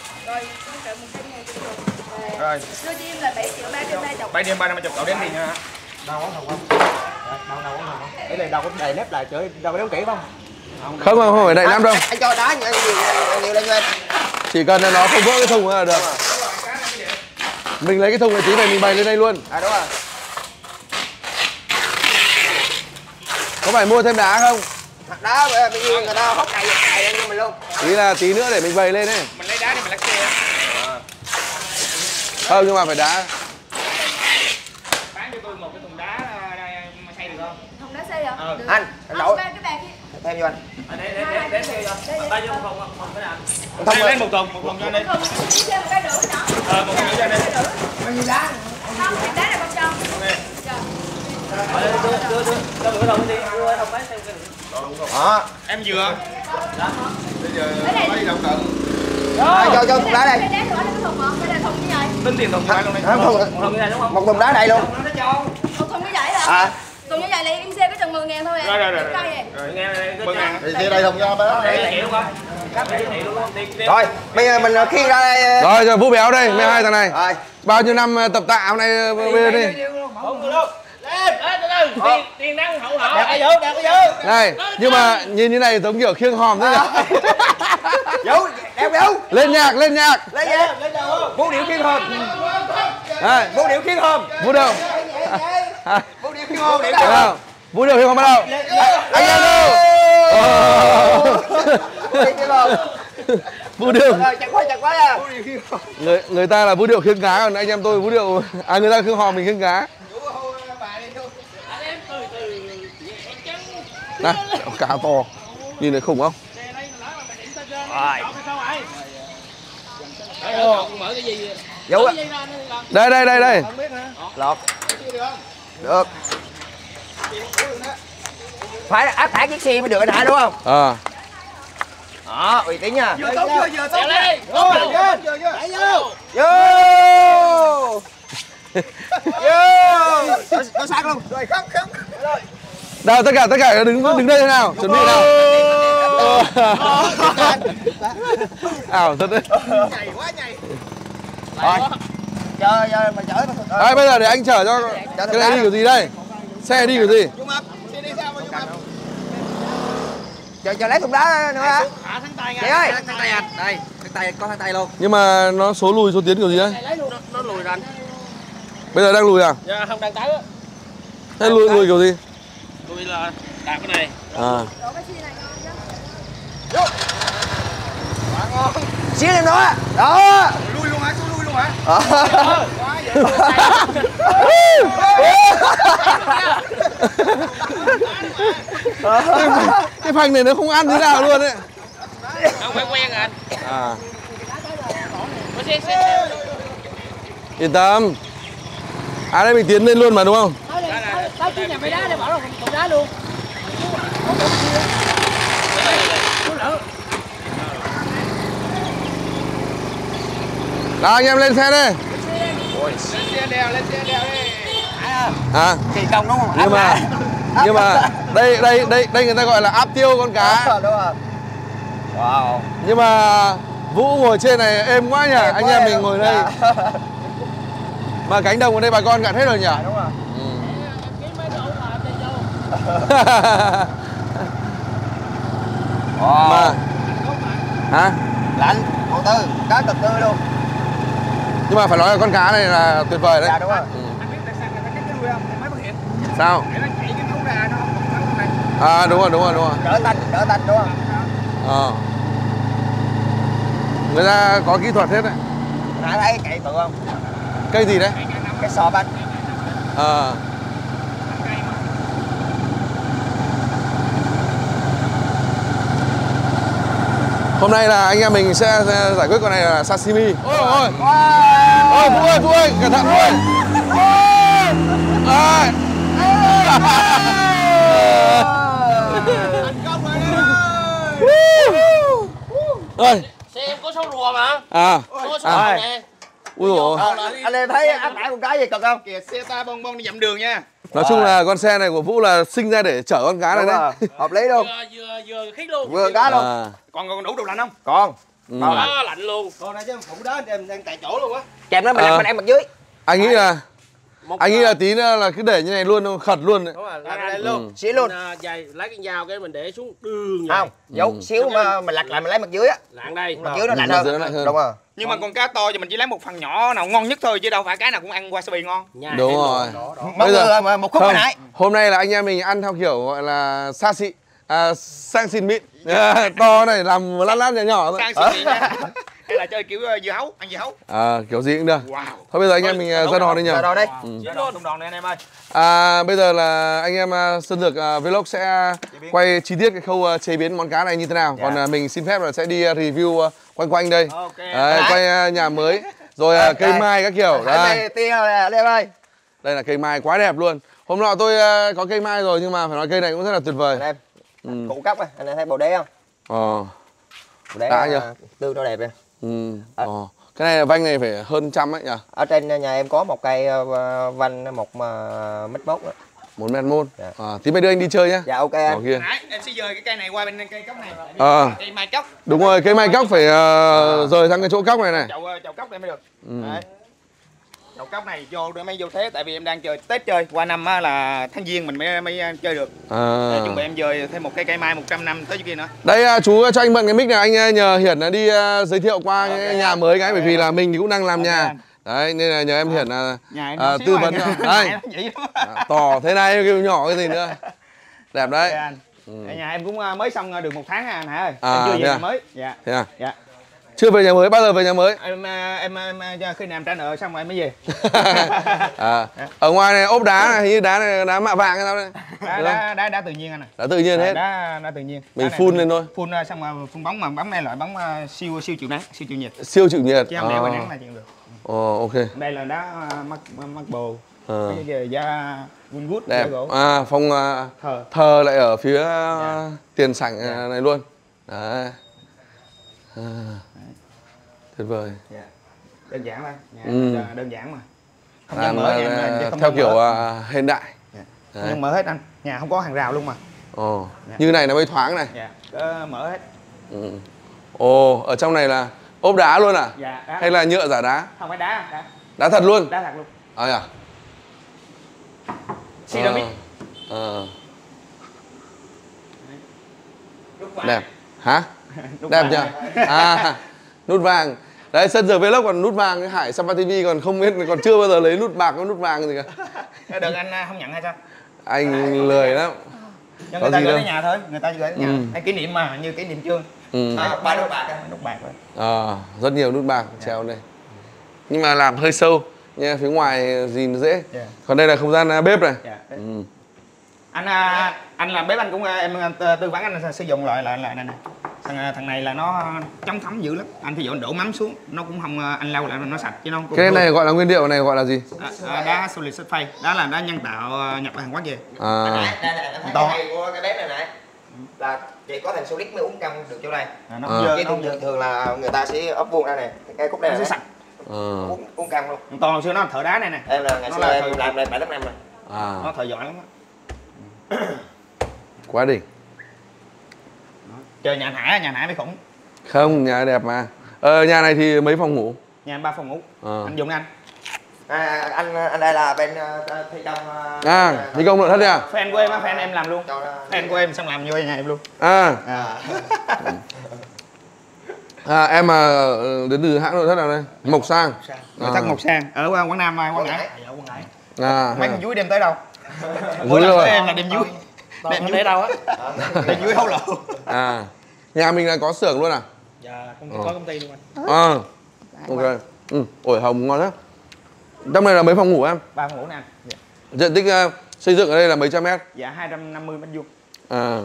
Rồi.
Đưa cho em là bảy triệu ba trăm ba mươi.
bảy triệu ba trăm ba mươi cậu đếm tiền nha.
Đâu có không? Đâu đâu có không? Cái này đâu có đầy nếp lại trời, đâu có đếm kỹ không?
Không không, không phải đầy lắm đâu.
Anh cho đá nhiều nhiều, nhiều lên cho em.
Chỉ cần là nó không vỡ cái thùng là được. Mình lấy cái thùng này tí này mình bày lên đây luôn.
À đúng rồi.
Có phải mua thêm đá không?
Đá bây giờ người ta hốt cày cày cho mình luôn.
Ý là tí nữa để mình bày lên ấy.
Mình lấy đá để mình lắc xe.
Không nhưng mà phải đá.
Bán cho tôi một cái thùng đá mà xây được không?
Thùng đá xây hả?
Ờ.
Được.
Anh, anh
Ờ,
đổ
cái bạc kia.
thêm cho anh.
À, để để để để theo cho. Bao nhiêu một thùng không cái nào?
Không
Lấy một thùng, một thùng cho anh đi.
Thùng chỉ thêm một cái nữa nhỏ.
Ờ, một thùng cho anh đi.
Bao nhiêu đá?
Không, thì đá này con cho.
Đó.
Em vừa.
Cái này
À, cho cho thùng đá đây.
cái đá nữa là cái thùng hả? Cái này thùng như vậy.
Tính tiền thùng của anh luôn đi.
Đó, thùng,
Một thùng như này đúng không?
một thùng đá đây luôn.
Một thùng như vậy hả?
À.
Thùng như vậy là em xe có chừng mười ngàn thôi à.
Rồi rồi rồi.
Cây à.
Rồi nghe này mười ngàn.
Thì đây thùng cho bé.
Để chị đúng không? Cắt để chị luôn không? Đi đi.
Rồi, bây giờ mình khiêng ra đây.
Rồi giờ Vũ Béo đây, mười hai thằng này.
Rồi.
Bao nhiêu năm tập tạ hôm nay về đi.
Không được đâu. Lên, từ từ. Tiền tiền năng hậu hậu.
Đạt cái vô, đạt cái vô.
Này, nhưng mà nhìn như này giống kiểu khiêng hòm thế nhỉ?
Vũ, đeo vô.
Lên nhạc, lên nhạc.
Lấy gì? Vũ điệu khiêng hòm.
Đây,
Vũ điệu khiêng hòm.
Vũ đâu?
Vũ điệu khiêng hòm, điệu
Thấy không? Vũ điệu khiêng hòm bắt đầu. Anh em đâu?
khiêng hòm.
Vũ điệu.
Rồi, chặt quá, chặt quá nha.
Người người ta là Vũ điệu khiêng cá còn anh em tôi Vũ điệu à người ta khiêng hòm mình khiêng cá. Này, cá to. Nhìn thấy khủng không?
Mở cái gì?
Vũ.
Đây đây đây đây.
Lọt. Được. Phải áp thả chiếc xe mới được anh Hải đúng không?
À.
Đó, uy tín nha.
Vừa tốt chưa, vừa tốt
Đeo lên.
Vô.
chưa chưa. Đẩy vô.
Vô. Vô. Có sát luôn. Rồi khóc khóc.
Đâu tất cả tất cả đứng đứng đây thế nào? Chuẩn bị nào. Ảo thật đấy.
Nhảy quá nhảy.
Rồi. Chờ giờ mà chở mà.
Đây bây giờ để anh chở cho cái này đi kiểu gì đây? Xe đi kiểu gì?
Dung Ấp, xe đi sao mà Dung Ấp?
Chờ chờ lấy thùng đá nữa hả?
Thả thắng tay nha.
Chị ơi.
Thắng tay anh. Đây, thắng tay có thắng tay luôn.
Nhưng mà nó số lùi số tiến kiểu gì đấy?
Nó, nó lùi ra anh.
Bây giờ đang lùi à?
Dạ không đang tới á.
Thế lùi lùi kiểu gì?
Lùi là đạp cái này.
À.
Xíu em đó. Đó.
Lui luôn hả? Xuống lui luôn hả?
Ờ.
Quá vậy.
Cái phanh này nó không ăn thế nào luôn đấy.
Không phải quen rồi anh.
À.
Có xe xe.
Yên tâm. À đây mình tiến lên luôn mà đúng không?
Tao chưa nhà mày đá để bỏ vào thùng đá luôn.
Nào anh em lên xe đây.
Lên xe đèo, lên xe đèo đi.
À.
Kỳ công đúng không?
Nhưng mà nhưng mà đây đây đây đây người ta gọi là áp tiêu con cá.
Đúng rồi. Wow.
Nhưng mà Vũ ngồi trên này êm quá nhỉ,
Êm
anh
quá
em
em.
mình ngồi đây.
Dạ.
Mà cánh đồng ở đây bà con cạn hết rồi nhỉ?
Đúng rồi. Wow.
Mà hả?
Lạnh, đầu tư, cá cực tư luôn.
Nhưng mà phải nói là con cá này là tuyệt vời đấy.
Dạ đúng rồi.
Ừ.
Anh biết tại sao người ta cắt cái đuôi không? Em mới phát hiện.
Sao?
Để nó chạy cái ống ra nó không còn ống này.
À đúng rồi đúng rồi đúng rồi.
Đỡ tanh, đỡ tanh đúng không?
Ờ. Người ta có kỹ thuật hết đấy.
Nãy thấy cậy bự không?
Cây gì đấy?
Cái sọp anh.
Ờ. Hôm nay là anh em mình sẽ giải quyết con này là sashimi. Ôi ôi. Ôi Vũ ơi, Vũ ơi, cẩn thận Vũ ơi. Ôi. Ơi.
Xe em có số rùa mà.
À.
Có số
À.
nè.
Ui dồi.
À, anh em thấy áp tải con cái gì cực không?
Kìa xe ta bon bon đi dặm đường nha.
Nói chung là con xe này của Vũ là sinh ra để chở con cá này đấy.
Hợp lý luôn.
Vừa vừa vừa khít luôn.
Vừa cá luôn.
À.
Còn còn đủ đồ lạnh không?
Còn.
Ừ.
Đó, lạnh luôn.
Còn này chứ phụ đó em đang tại chỗ luôn á.
Kèm nó mình
À.
làm mình em mặt dưới.
Anh nghĩ là
Một
anh nghĩ là tí nữa là cứ để như này luôn, khật luôn đấy.
đúng rồi,
Làm
lạnh
đây
luôn.
luôn.
Xí luôn.
Mình, à, dày lấy cái dao cái mình để xuống đường vậy.
Không, dấu xíu mà mình lặt lại mình lấy mặt dưới á.
Lặn đây.
Mặt dưới nó
Ừ,
lạnh
mặt
hơn.
dưới nó lạnh hơn.
Đúng rồi.
Nhưng mà con cá to thì mình chỉ lấy một phần nhỏ nào ngon nhất thôi chứ đâu phải cái nào cũng ăn wasabi ngon.
Nhà
Đúng
em
rồi.
Mọi
Bây giờ-
người mà một khúc
Không,
hồi nãy.
hôm nay là anh em mình ăn theo kiểu gọi là xa xị, à, sang xịn mịn. To này làm lát lát nhỏ nhỏ thôi.
Sang xịn xịn nha. Hay là chơi kiểu ờ, dưa hấu, ăn dưa hấu.
À, kiểu gì cũng được.
Wow.
Thôi bây giờ anh em mình à, ra đò đi nhờ.
Ra đò đây.
Dưa đòn, đùng đòn này anh em ơi.
À, bây giờ là anh em à, Sơn Dược à, Vlog sẽ quay chi tiết cái khâu à, chế biến món cá này như thế nào. Còn à, mình xin phép là sẽ đi à, review à, quanh quanh đây.
Ok.
Đấy, quay à, nhà mới, rồi à, cây
Đây.
mai các kiểu. Đây,
Đây, tia này, đây ơi.
đây là cây mai quá đẹp luôn. Hôm nọ tôi à, có cây mai rồi nhưng mà phải nói cây này cũng rất là tuyệt vời.
Đây,
Ừ.
cụ cốc á, anh thấy bồ đế không?
Ờ.
Bồ đế
Đã nhờ?
à, tương đối đẹp nha.
Ừ. Ờ. Cái này là vanh này phải hơn trăm ấy nhỉ?
Ở trên nhà em có một cây ờ, vanh một mà mít mốt á.
Một mét môn.
Dạ.
À, tí mấy đưa anh đi chơi nhá.
Dạ ok
Ở
anh.
kia.
Nãy em sẽ dời cái cây này qua bên cây cốc này.
Ờ.
Cây mai cốc.
Đúng rồi, cây mai cóc phải uh, rời sang cái chỗ cóc này này.
Chậu ờ, chậu cốc đây mới được.
Ừ.
Đấy. Chậu cốc này vô để mới vô thế tại vì em đang chơi Tết chơi. Qua năm á là tháng giêng mình mới mới chơi được.
À.
Để chuẩn bị em dời thêm một cây cây mai một trăm năm tới chỗ kia nữa.
Đây à, chú cho anh mượn cái mic này, anh à, nhờ Hiển là đi à, giới thiệu qua cái nhà mới cái bởi vì là mình thì cũng đang làm
Ok
nhà.
anh.
Đấy nên là nhờ em Hiển là
Nhà em
à,
nhỏ xíu
tư
à,
vấn
nhà-
cho.
nhà
Đây.
em vậy đó.
À, tỏ thế này kêu nhỏ cái gì nữa. Đẹp đấy.
Ok anh. Ở nhà em cũng ờ, mới xong ờ, được một tháng à anh Hải ơi.
À,
Em chưa về
thế à?
nhà mới. Dạ.
Thế à?
Dạ.
Chưa về nhà mới, bao giờ về nhà mới?
Em ờ, em em ờ, khi nào em trả nợ xong rồi em mới về.
À, ở ngoài này ốp đá này, hình như đá này đá mạ vàng hay sao đấy.
Đá đá đá, đá tự nhiên anh ạ.
Đá tự nhiên hết.
Đá đá tự nhiên.
Mình
Đá này
phun
tự
lên
nhiên.
thôi.
Phun ờ, xong rồi phun bóng mà bóng này loại bóng ờ, siêu siêu chịu nắng, siêu chịu nhiệt.
Siêu chịu nhiệt.
Chứ không để
À.
ngoài nắng là chịu được.
Ồ, ok.
Đây là đá ờ, mắc mắc bồ.
À.
Cái gì da Woodwood da
Đẹp.
gỗ.
À, phòng à,
Thờ.
thờ lại ở phía à, tiền sảnh à, này luôn. Đấy. À. Tuyệt vời.
Dạ. Đơn giản thôi. Nhà
Ừ.
đơn- đơn giản mà. Không
Làm
gian mở
à,
em em chứ không
theo
gian
kiểu
mở.
à, hiện đại.
Dạ.
Đấy.
Nhưng mở hết anh. Nhà không có hàng rào luôn mà.
Ồ,
Dạ.
như này nó mới thoáng này.
Dạ. Ờ, mở hết.
Ừ. Ồ, ở trong này là ốp đá luôn à?
Dạ. Đá.
Hay là nhựa giả đá?
Không phải đá, đá.
Đá thật luôn?
Đá thật luôn.
À, à?
Ceramic.
Ờ,
Nút
ờ,
vàng.
đẹp. Hả?
Nút
Đẹp
vàng.
chưa? À, nút vàng. Đấy, Sơn Dược Vlog còn nút vàng, cái Hải Sapa ti vi còn không biết, còn chưa bao giờ lấy nút bạc với nút vàng gì cả.
Được anh à, không nhận hay sao?
Anh lười lắm.
Cho
Có
người ta
gì
gửi
đâu.
đến nhà thôi, người ta gửi đến nhà.
Ừ.
Hay kỷ niệm mà, như kỷ niệm chương.
Ừ.
À, ba nút bạc.
Nút bạc rồi.
Ờ, rất nhiều nút bạc treo đây. Nhưng mà làm hơi sâu nha, phía ngoài gì nó dễ.
Dạ.
Còn đây là không gian à, bếp này.
Dạ. đấy.
Ừ.
Anh à, anh làm bếp anh cũng à, em à, tư vấn anh sử dụng loại loại loại này này. Thằng à, thằng này là nó chống thấm dữ lắm. Anh thí dụ anh đổ mắm xuống, nó cũng không à, anh lau lại nó sạch chứ nó không.
Cái này gọi là nguyên liệu này gọi là gì?
à, à, đá solid sulfate, đó là đá nhân tạo à, nhập từ Hàn Quốc về.
À,
Đây này, anh thấy
To.
cái hay của cái bếp này này là chỉ có thằng solid mới uống căng được chỗ này.
À, nó
À.
không dơ,
Chứ
nó
thường
không dơ.
thường, thường là người ta sẽ ốp vuông ra này, cái cúc này
Nó sẽ
này,
sạch.
ờ,
uống uống căng luôn.
To hồi xưa nó thợ đá này nè.
Em là ngày
Nó
xưa
là
em
thợ-
làm đây bảy tám năm rồi.
à,
Nó thợ giỏi lắm á.
quá đỉnh.
Chơi nhà anh Hải, nhà anh Hải mới khủng.
Không, nhà đẹp mà. Ờ, nhà này thì mấy phòng ngủ?
Nhà anh ba phòng ngủ.
Ờ.
Anh dùng anh.
À, anh anh đây là bên uh, thi công. Uh,
À, thi công nội thất đấy à?
Fan của em á, fan em làm luôn.
cho nó-
Fan của em xong làm vô nhà em luôn.
À,
À.
à em mà ờ, đến từ hãng nội thất nào đây? Mộc Sang.
Nội thất Mộc Sang ở uh, Quảng Nam, uh, Quảng Ngãi.
À,
Mấy con dúi đem tới đâu?
Dúi
Mỗi lần
rồi.
tới em là đem dúi. Đem dúi đâu á? Đem dúi hấu lộ.
à, nhà mình là có xưởng luôn à?
Dạ, công
Ờ.
có công ty luôn anh.
À, ok. Ừ, ổi hồng ngon lắm. Trong này là mấy phòng ngủ em?
Ba phòng ngủ nè anh. Dạ.
Diện tích ờ, xây dựng ở đây là mấy trăm mét?
Dạ hai trăm năm mươi mét vuông.
À.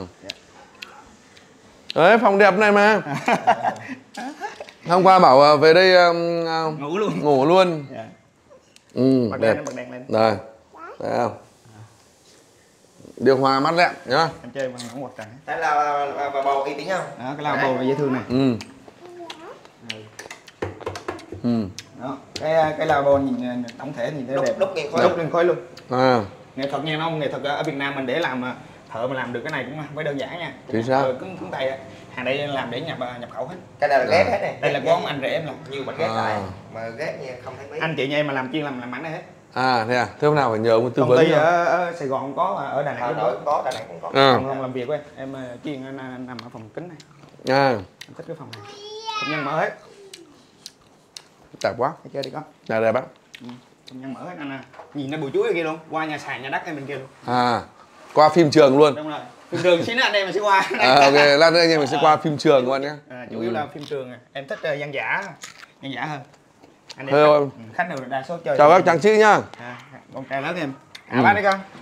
Đấy, phòng đẹp này mà. Hôm qua bảo ờ, về đây um, ờ,
Ngủ luôn.
ngủ luôn.
Dạ.
Ừ,
Bật
đẹp.
đèn, bật đèn lên.
Đây. Thấy không? Điều hòa mát lạnh nhá.
Em chơi bằng ngủ một trận.
Thế là, là, là bầu uy tín không?
Đó, cái lavabo dễ thương này.
Ừ. Ừ.
Đó. Cái cái lao nhìn, nhìn tổng thể nhìn thấy đẹp.
Đúc liền khối.
Đúc liền khối luôn.
À.
Nghệ thuật nha nó nghệ thuật ở Việt Nam mình để làm thợ mà làm được cái này cũng không phải đơn giản nha.
Chính xác.
Cứng cứng tay hàng đây làm để nhập nhập khẩu hết.
Cái này là ghép hết này.
Đây là của ông anh rể em làm.
Nhiều bánh ghép lại mà ghép nha không thấy mấy.
Anh chị nhà em mà làm chuyên làm làm bánh này hết.
À thế à, thế hôm nào phải nhờ ông tư vấn.
Công ty ở, ở Sài Gòn có, ở Đà Nẵng cũng có.
có, Đà Nẵng cũng có.
À.
Không, không làm việc của em, em chuyên nằm ở phòng kính này.
À.
Em thích cái phòng này. Công nhân mở hết.
Đẹp quá.
Thấy chưa đi con?
Đẹp đẹp á.
Ừ. Công nhân mở hết anh à. Nhìn nó bùi chuối ở kia luôn, qua nhà sàn nhà đất em bên kia luôn.
À. Qua phim trường luôn.
Đúng rồi. Phim trường xíu nữa anh em mình sẽ qua.
À, ok, lát nữa anh em mình sẽ qua phim trường các bạn nhé.
À, chủ yếu là phim trường. Em thích uh, dân giả, dân giả hơn. Anh em
Hello,
khách, khách đều đa số chơi.
Chào các chàng chị nhá.
À, con trai lớn em. À,
Ừ.
bác đi con.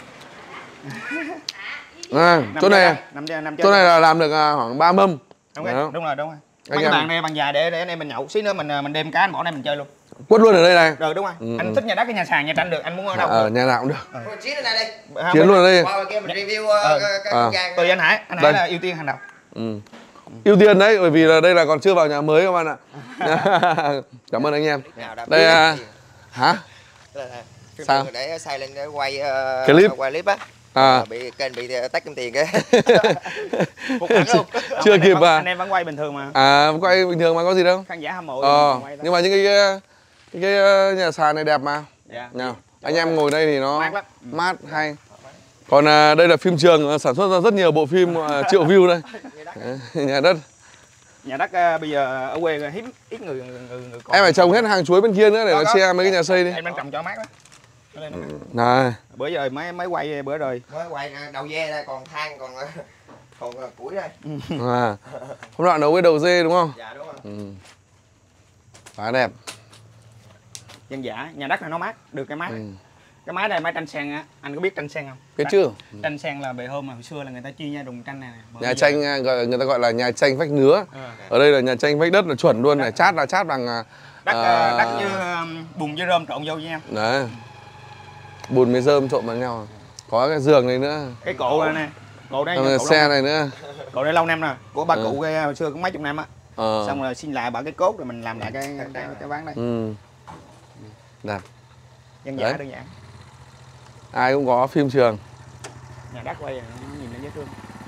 À, chỗ này,
năm chơi, năm chơi.
chỗ này là làm được uh, khoảng ba mâm.
Đúng
Đấy
rồi,
không?
đúng rồi, đúng rồi.
Anh
Mấy
em-
cái bàn này bàn dài để để anh em mình nhậu, xíu nữa mình mình đem cá anh bỏ đây mình chơi luôn.
Quất luôn ở đây này.
Rồi đúng rồi.
Ừ,
Anh
ừ.
thích nhà đất cái nhà sàn nhà tranh được, anh muốn ở đâu?
Ở nhà nào cũng được.
Thôi, chiến ở đây đây.
À,
Chiến luôn ở đây.
Qua bên kia mình review
Ờ.
uh, cái
À.
không gian.
Tùy anh Hải, anh
Đây.
Hải là ưu tiên hàng đầu.
Ừ. Ưu tiên đấy, bởi vì là đây là còn chưa vào nhà mới các bạn ạ. Cảm ơn anh em.
Nào đã
Đây
biết
à,
gì.
hả?
Đây là phim
Sao?
trường để xài lên để quay uh,
Clip.
quay clip á.
À.
Bị kênh bị tách kim tiền cái. Phục hẳn luôn.
Chưa
Anh em
kịp
vẫn-
à?
Anh em vẫn quay bình thường mà.
À, quay bình thường mà có gì đâu.
Khán giả hâm mộ.
Ờ,
mình quay thôi.
nhưng mà những cái cái, cái ờ, nhà sàn này đẹp mà.
Dạ.
Nào, anh em ngồi đây thì nó
Mát lắm.
mát hay. Còn à, đây là phim trường à, sản xuất ra rất nhiều bộ phim à, triệu view đây. Đấy, nhà đất.
Nhà đất uh, bây giờ ở quê hiếm ít người người, người, người còn.
Em phải trồng hết hàng chuối bên kia nữa để
Có,
nó
có.
che mấy cái nhà xây đi.
Em đang trồng cho mát đó. Nó lên nó mát.
Này,
Bữa giờ mới mới quay bữa rồi.
Mới quay đầu dê đây còn than còn còn củi đây.
à, hôm nọ nấu cái đầu dê đúng không?
Dạ đúng rồi.
Ừ. Quá đẹp.
Dân dã, nhà đất này nó mát, được cái mát.
Ừ.
Cái máy này máy tranh sen á, anh có biết tranh sen không?
Biết chưa?
Tranh sen là bề hôm mà hồi xưa là người ta chia nha đồng tranh này. này. Mà
Nhà
bây giờ-
tranh à, gọi người ta gọi là nhà tranh vách nứa.
Ờ.
Ở đây là nhà tranh vách đất là chuẩn luôn này, chát là chát bằng à,
Đất,
à,
đất như um, bùn với rơm trộn vô với nhau.
đấy. Bùn với rơm trộn vào nhau. Có cái giường này nữa.
Cái cộ này nè, cộ đây,
Còn
cộ
là
lâu
xe
năm.
này nữa.
Cộ đây lâu năm nè, của ba
Ừ.
cụ cái hồi xưa cũng mấy chục năm á.
Ờ.
Xong rồi xin lại bảo cái cốt rồi mình làm lại cái cái, cái ván đây.
Ừ. Đẹp.
Dân dã
Đấy.
đơn giản.
Ai cũng có phim trường.
Nhà đất quay nó nhìn nó dễ thương.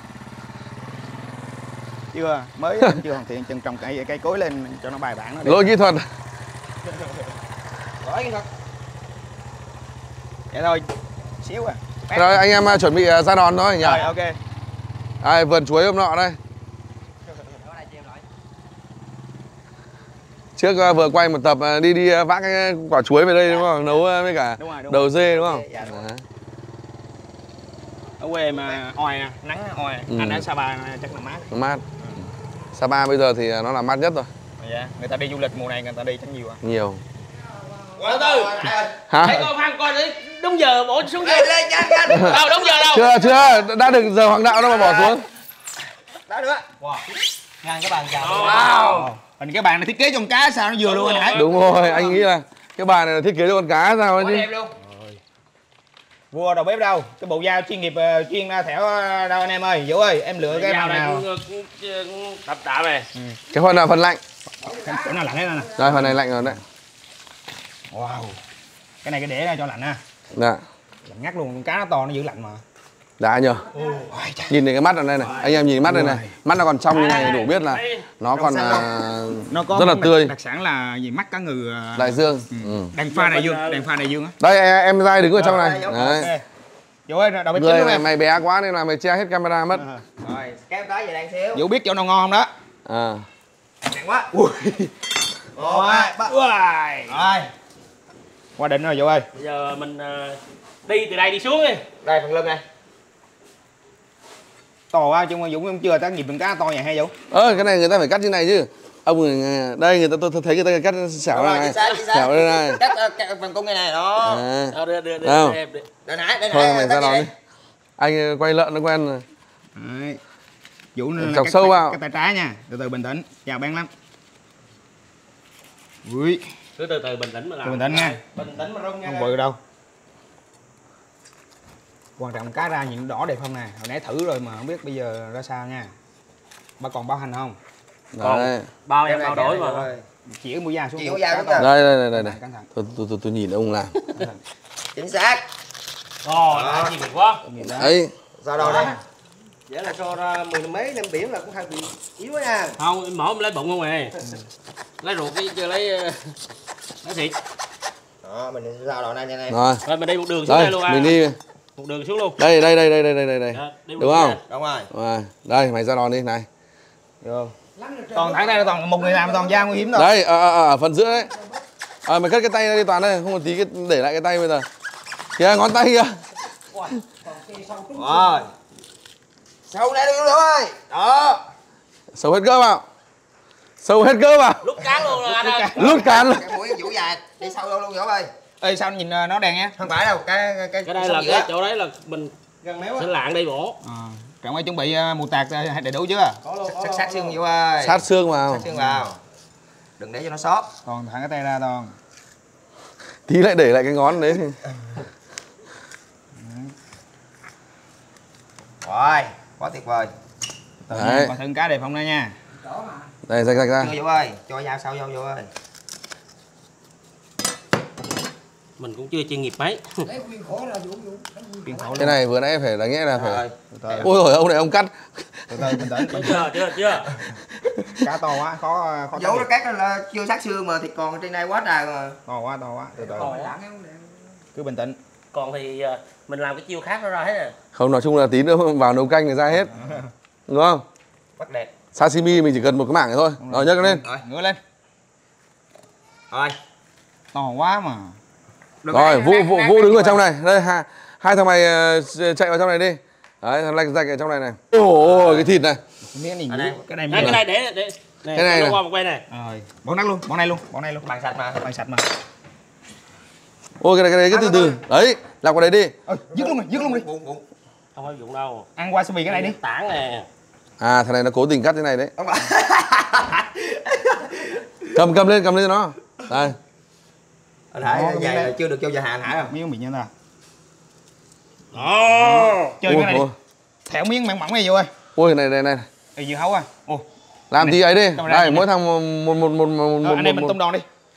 Chưa, mới em chưa hoàn thiện chừng trồng cây cây cối lên cho nó bài bản nó đẹp.
Lỗi kỹ thuật.
Gói cái thật. Vậy thôi, xíu à.
Rồi anh em à, chuẩn bị à, ra đòn thôi nhỉ?
Rồi ok.
Ai vườn chuối hôm nọ đây. Trước à, vừa quay một tập à, đi đi à, vác cái quả chuối về đây đúng không? Nấu à, với cả
Đúng rồi, đúng
đầu dê đúng không?
Dạ, đúng rồi.
Đấy.
Ở quê mà oi nè, nắng oi.
Ừ.
Anh ở Sapa chắc là mát.
Nó mát. Sapa bây giờ thì nó là mát nhất rồi.
Dạ, người ta đi du lịch mùa này người ta đi chắc nhiều à.
Nhiều.
Từ từ.
Hả?
Thấy con Phan coi đi, đúng giờ bỏ xuống
Lên lên nhanh nhanh.
đâu đúng giờ đâu.
Chưa chưa, đã được giờ hoàng đạo đâu mà bỏ xuống.
Đó nữa.
Ngang cái bàn dài.
Wow.
Hình cái bàn này thiết kế trong cá sao nó vừa luôn anh Hải.
Đúng rồi, anh nghĩ là cái bài này là thiết kế cho con cá sao ấy
Quá
chứ.
đẹp luôn.
Vua đầu bếp đâu? Cái bộ dao chuyên nghiệp ờ, chuyên ra thẻo ờ, đâu anh em ơi. Vũ ơi, em lựa cái
Dao
nào
này
nào?
cũng- cũng- cũng tập tạ về.
Cái phần nào phần lạnh.
Cái chỗ nào lạnh đấy nè.
Đây phần này lạnh rồi đấy.
Wow. Cái này cái để ra cho lạnh ha.
Dạ.
Lạnh ngắt luôn, cá nó to nó giữ lạnh mà.
Đã nhờ. Nhìn thấy cái mắt ở đây này, anh em nhìn mắt đây này, mắt nó còn trong như này đủ biết là nó còn à,
Nó có
rất là
đặc,
tươi.
đặc sản là gì mắt cá ngừ ờ,
Đại dương. Ừ.
đàn pha đại dương, đàn pha đại dương á.
Đây em, em dai đứng ở trong này.
Rồi,
Đấy.
Ok. Vũ ơi, đầu bếp chính
Người
luôn
này
em.
mày bé quá nên là mày che hết camera mất.
Rồi, kéo cái về đang xíu.
Vũ biết chỗ nào ngon không đó?
À.
Nặng quá. Ui. Một, hai, ba.
Uầy.
Rồi.
Qua định rồi Vũ ơi.
Bây giờ mình ờ, đi từ đây đi xuống đi.
Đây phần lưng này.
To quá chứ mà Vũ cũng chưa tác nghiệp bằng cá to vậy hay Vũ?
Ơ cái này người ta phải cắt như này chứ. Ông người, đây người ta tôi thấy người ta cắt xẻo
Đúng rồi,
này.
chính xác, chính xác.
Xẻo đây này.
Cắt ờ, cắt phần cung này này đó.
À.
Ờ, đưa, đưa, đưa,
Đâu?
đưa em đi.
Đây nãy, đây
Thôi
nãy.
mày ra đó đi. Anh quay lợn nó quen rồi.
Đấy. Vũ nên
Chọc
cắt
sâu
tay-
vào.
Cắt tay trái nha, từ từ bình tĩnh, chào bén lắm. Ui,
Cứ từ từ bình tĩnh mà làm.
từ bình tĩnh nha,
Bình tĩnh mà rung nha.
không vội đâu. Quan trọng cá ra nhìn đỏ đẹp không nè, hồi nãy thử rồi mà không biết bây giờ ra sao nha. Ba còn bao hành không?
Đấy.
Bao em
Kéo
bao
này,
đổi
kéo
mà.
này.
Chỉ cái mũi dao xuống.
Chỉ mũi dao đúng chưa?
Đây đây đây đây này.
Cẩn thận.
Tôi tôi tôi, tôi nhìn ông làm.
Chính xác.
Ồ, đã gì mình quá.
Đấy.
Sao đâu đây?
Vậy là cho ra mười mấy năm biển là cũng hơi bị yếu quá nha.
Không, em mổ em lấy bụng không à. Lấy ruột cái chưa lấy lấy thịt.
Đó, mình sao đầu này nha này.
Rồi.
Rồi mình đi một đường xuống
Đây,
đây luôn à.
mình đi.
Một đường xuống luôn.
Đây đây đây đây đây đây đây đây.
Dạ, đi một
Đúng
đường
không?
nha.
Đúng rồi.
Rồi. Đây mày ra đòn đi này.
Toàn thẳng đây là toàn một người làm toàn dao nguy hiểm rồi.
Đấy, ở, ở, ở phần giữa đấy. À, mày cất cái tay ra đi Toàn đây, không một tí cái, để lại cái tay bây giờ. Kìa, ngón tay kìa.
Rồi. Sâu này được rồi. Đó.
Sâu hết cỡ vào. Sâu hết cỡ vào.
Lúc cán luôn rồi anh ơi.
Lút cán luôn.
Cái mũi vũ dài đi sâu đâu luôn Võ ơi.
Ê sao nhìn nó đèn nha.
Không phải đâu, cái cái cái,
Cái đây là cái chỗ đấy là mình
Gần méo á.
sẽ lạng đây bổ.
À, Trọng ơi chuẩn bị uh, mù tạt uh, đầy đủ chưa?
sát, sát xương Vũ ơi.
Sát xương vào.
Sát xương vào. Đừng để cho nó sót.
Toàn thẳng cái tay ra toàn.
Tí lại để lại cái ngón đấy thì.
Rồi, quá tuyệt vời.
Tự
Đấy.
nhiên còn thừng cá đề phòng đây nha.
Đây, rạch rạch ra.
Chưa Vũ ơi, cho dao sâu vô Vũ ơi.
Mình cũng chưa chuyên nghiệp mấy.
Kiên khổ
Cái
luôn.
này vừa nãy phải đáng nghĩa là phải.
Rồi.
Ôi rồi ông này ông cắt.
Từ từ bình tĩnh.
Chưa, chưa, chưa.
Cá to quá, khó khó
Vũ nó cắt là chưa sát xương mà thịt còn trên đây quá trời mà.
to quá, to quá. Từ từ. Cứ bình tĩnh.
Còn thì ờ, mình làm cái chiêu khác nó ra hết rồi.
Không, nói chung là tí nữa vào nấu canh thì ra hết. Đúng không?
Bắt đẹp.
Sashimi mình chỉ cần một cái mảng này thôi. Rồi nhấc lên.
Rồi.
Ngửa lên.
Rồi.
To quá mà.
Được
Rồi,
đấy,
Vũ
đang-
Vũ
đang-
Vũ
đang
đứng ở
đi
trong
mà.
này. Đây hai hai thằng mày ờ, chạy vào trong này đi. Đấy, thằng Lạch rạch ở trong này này. Ôi cái thịt này.
Miếng này
Ở đây.
cái này
Đấy,
miếng.
cái này để để này,
Cái này
cho nó
nè.
qua một bên này.
Rồi, bỏ nát luôn, bỏ này luôn, bỏ này luôn.
Bàn sạch mà.
Bàn sạch mà.
Ôi cái này cái này cái từ từ. Đấy, lọc vào đây đi.
Ôi, dứt luôn đi, dứt luôn đi.
Buông buông.
Không phải dụng đâu.
Ăn qua wasabi cái này đi.
Tảng nè.
À thằng này nó cố tình cắt thế này đấy.
Không phải.
Cầm cầm lên, cầm lên cho nó. Đây.
Anh Hải
Đó,
vậy
cái
là chưa được cho giờ Hà anh Hải không?
Miếng bị như thế nào?
Đó.
Chơi
Ôi,
cái này đi.
ôi.
Thẻo miếng mỏng mỏng này vô ơi.
Ôi này này này.
Ê dưa hấu à. Ồ.
Làm
Này,
tí ấy đi.
camera
Đây,
này.
mỗi thằng một một một một một
Ờ,
một
anh em mình
một-
tôm đòn đi.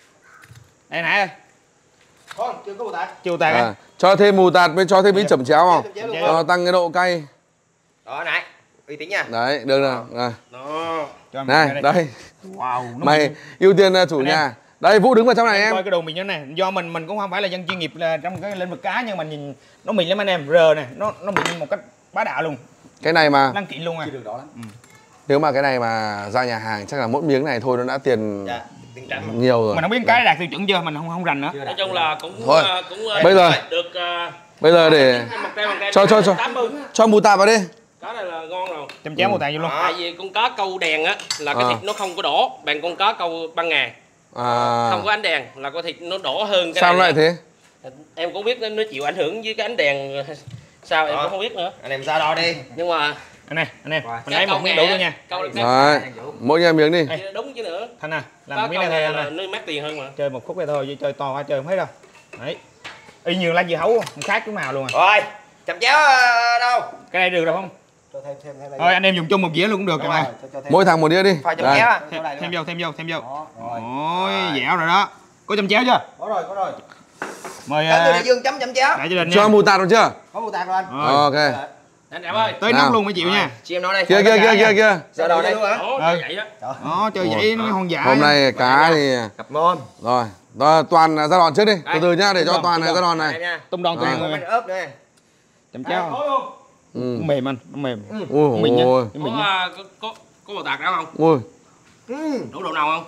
Đây nãy ơi.
Không, chưa có bù tạt.
Chiều tạt
À,
á.
cho thêm mù tạt với cho thêm miếng chẩm chéo vào.
Chẩm chéo luôn.
Ờ, tăng cái độ cay.
Đó này. Uy tín nha.
Đấy, được rồi. Này,
Đó.
Cho em
này
cái
đây.
Wow, nó
Mày ưu tiên uh, chủ
Anh em.
nhà. Đây Vũ đứng vào trong này em.
coi cái đồ mình như thế này, do mình mình cũng không phải là dân chuyên nghiệp là trong cái lĩnh vực cá nhưng mà nhìn nó mịn lắm anh em, rờ này, nó nó mịn một cách bá đạo luôn,
Cái này mà
năng kiện luôn à.
nếu mà cái này mà ra nhà hàng chắc là mỗi miếng này thôi nó đã tiền
Dạ. Tiền trăm mà.
nhiều rồi.
Mình không biết cái đạt tiêu chuẩn chưa, mình không không rành nữa.
Nói chung là cũng
Thôi.
ờ, cũng ờ,
Bây giờ.
được ờ,
Bây giờ để
mặt đây mặt đây
Cho, cho, cho.
tám mươi.
cho mù tạt vào đi.
Cá này là ngon rồi.
Chấm chéo một tàn vô luôn.
Tại vì con cá câu đèn á là cái
À.
thịt nó không có đỏ bằng con cá câu ban ngày.
À,
Không có ánh đèn là con thịt nó đỏ hơn cái
sao
này
lại
nữa.
thế?
Em cũng biết nó nó chịu ảnh hưởng với cái ánh đèn sao em
Đó.
cũng không biết nữa.
Anh em ra đo đi.
Nhưng mà
Anh em, anh em,
Rồi.
mình lấy một miếng đủ luôn nha.
Câu được
Đấy, mỗi nhà miếng đi.
đúng chứ nữa.
Thanh à,
Cá
làm miếng
câu
này thôi
này
anh
là
à.
nó mắc tiền hơn mà.
Chơi một khúc này thôi, chứ chơi to quá chơi không thấy đâu. Đấy. Y nhiều lá dưa hấu không khác chút nào luôn à.
Rồi. Chầm chéo ờ, đâu?
Cái này được đâu không?
Cho thêm thêm thêm đây.
Thôi anh em dùng chung một dĩa luôn cũng được
Đúng
các bạn.
rồi.
Cho, cho thêm.
Mỗi thằng một đĩa đi.
Phải chầm
Đây.
chéo à.
Thêm, thêm vô, thêm vô, thêm vô.
Đó, rồi.
Ôi, dẻo rồi đó. Có chấm chéo chưa?
Có rồi, có rồi.
Mời
Tới từ
uh,
địa dương chấm chấm chéo.
đại gia đình nha.
Cho mù tạt vào chưa?
Có bù tạt rồi anh.
Rồi.
Ok.
Anh Đẹp ơi.
Tới
Nào.
nóc luôn mới chịu nha.
Chị em nói đây.
Kia kia kia kia kia.
Ra đo đây luôn hả?
Đó,
Ừ.
vậy đó.
Đó, chơi vậy nó mới hoang dã.
Hôm nay cá thì
Cặp môn.
rồi. Rồi Toàn ra đòn trước đi. Từ
Đây.
từ nhá để cho
Đúng
Toàn
rồi,
này ra đòn
Đây
này.
nha.
Tôm đòn tôm
À.
người
Mình ớp nữa.
chấm
Có
chéo.
luôn.
Ừ.
Nó mềm anh, nó mềm.
Ôi
Mình nhá.
ôi.
Mình
Có,
nhá.
à, có có có bò tạt đó không?
Ôi.
Ừ.
Đủ độ nào không?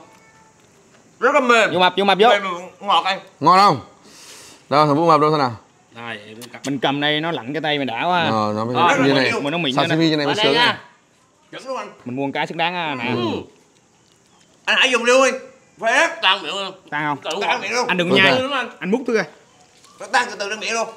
Rất là mềm.
Vô mập, vô mập vô.
Mềm mà ngọt anh.
Ngon không? Đâu thằng Vũ mập đâu thế nào?
Đây, em cặp.
Mình cầm đây nó lạnh cái tay mình đã quá.
Ờ nó mới
Ờ,
như này.
Mà nó mịn nữa nè.
Sashimi như này mới
Ở đây
sướng này.
nha.
Chuẩn luôn anh.
Mình mua cái xứng đáng á nè.
Ừ.
Anh hãy dùng luôn đi. Phép.
Tan miệng không?
Tan không?
Cỡ
Tan miệng luôn.
Anh đừng
Ok.
nhai.
đúng anh.
Anh múc thôi kìa.
Nó tan từ từ trong miệng luôn.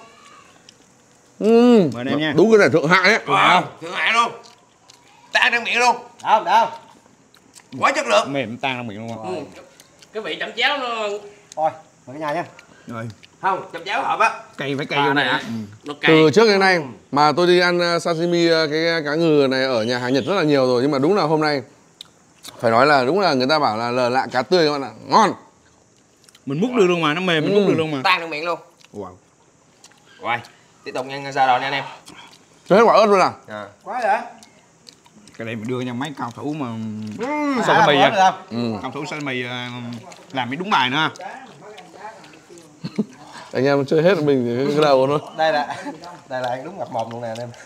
Ừ.
Mời anh em nha.
Đúng cái này thượng hạng đấy.
Wow. Thượng hại luôn. Tan trong miệng luôn.
Đâu, đâu.
Quá chất lượng.
Mềm tan trong miệng luôn.
Ừ. Cái vị chấm chéo nó
Thôi, mời cả nhà nha.
Rồi.
Không, chấm chéo hợp á.
Cây phải cây
à,
vô này
này
á.
nó cay.
Từ trước đến nay mà tôi đi ăn uh, sashimi uh, cái cá ngừ này ở nhà hàng Nhật rất là nhiều rồi nhưng mà đúng là hôm nay Phải nói là đúng là người ta bảo là lờ lạ cá tươi các bạn ạ, ngon.
Mình múc được luôn mà, nó mềm mình
Ừ.
múc được luôn mà.
Tan được miệng luôn.
Wow.
Rồi, tiếp tục nhân giai đoạn nha anh em.
Cho hết quả ớt luôn à?
À.
Quá vậy.
Cái này mình đưa cho mấy cao thủ mà
Sao
sao mì
được
à?
không?
Ừ.
Cao thủ sao mì à, làm mới đúng bài nữa.
Anh em chơi hết mình thì cái đầu thôi.
Đây là đây là ăn đúng ngập mồm luôn nè anh em.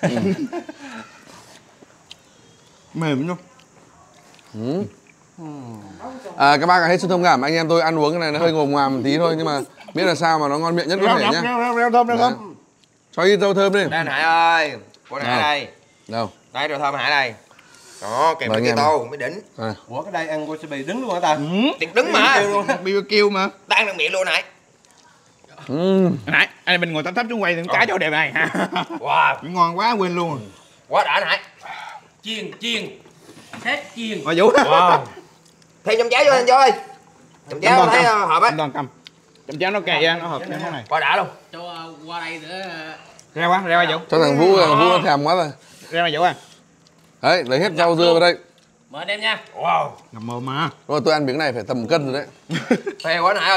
Mềm luôn.
Ừ. À, các bác hết sức thông cảm, anh em tôi ăn uống cái này nó hơi ngồm ngoàm một tí thôi nhưng mà biết là sao mà nó ngon miệng nhất có thể nhá.
Reo reo thơm reo thơm.
Cho ít rau thơm đi.
Đây anh Hải ơi. Của anh Hải
Đâu?
đây.
Đâu?
Đây rau thơm Hải đây. Đó, kèm
Mời
với
anh
cái
em.
tô mới đỉnh.
À.
Ủa cái đây ăn wasabi đứng luôn hả ta?
Tiệc đứng mà.
bê bê kiu mà.
Tan được miệng luôn Hải.
Ừ.
Nãy anh mình ngồi tấp thấp xuống quay thì cá cho đẹp này ha.
Wow,
Ngon quá quên luôn.
quá đã anh Hải.
Chiên chiên hết chiên.
Mà Vũ.
Wow. Thêm chấm cháo cho anh Joy. Chấm cháo thấy uh, hợp á.
Anh Toàn cầm. Chấm cháo nó kệ nó hợp cái món này.
Quá đã luôn.
Cho uh, qua đây nữa.
Reo quá, reo quá Vũ.
Cho thằng Vũ, thằng Vũ nó thèm quá rồi.
Reo mà Vũ à.
Đấy, lấy hết rau dưa vào đây.
Mời anh em nha.
Wow.
Ngập mồm mà.
Rồi tôi ăn miếng này phải tầm một cân rồi đấy.
Phê quá anh Hải ơi.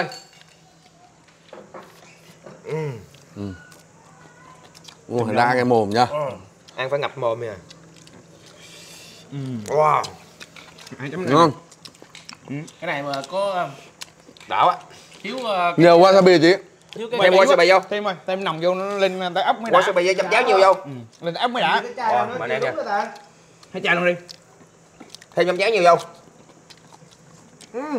Ừ. Ủa, đa cái mồm nhá.
Ừ. Ăn phải ngập mồm nha.
Ừ.
Wow.
Hai chấm này.
Ngon.
Cái này mà có
Đảo á.
thiếu uh,
Nhiều wasabi chị.
thiếu cái
Thêm wasabi vô.
Thêm rồi, thêm nồng vô nó lên tới ốc mới đã.
Wasabi vô chấm cháo nhiều vô.
Ừ. Lên tới ốc mới đã.
Wow, mà nè kìa.
Hãy chai luôn đi.
Thêm chấm cháo nhiều vô. Uhm.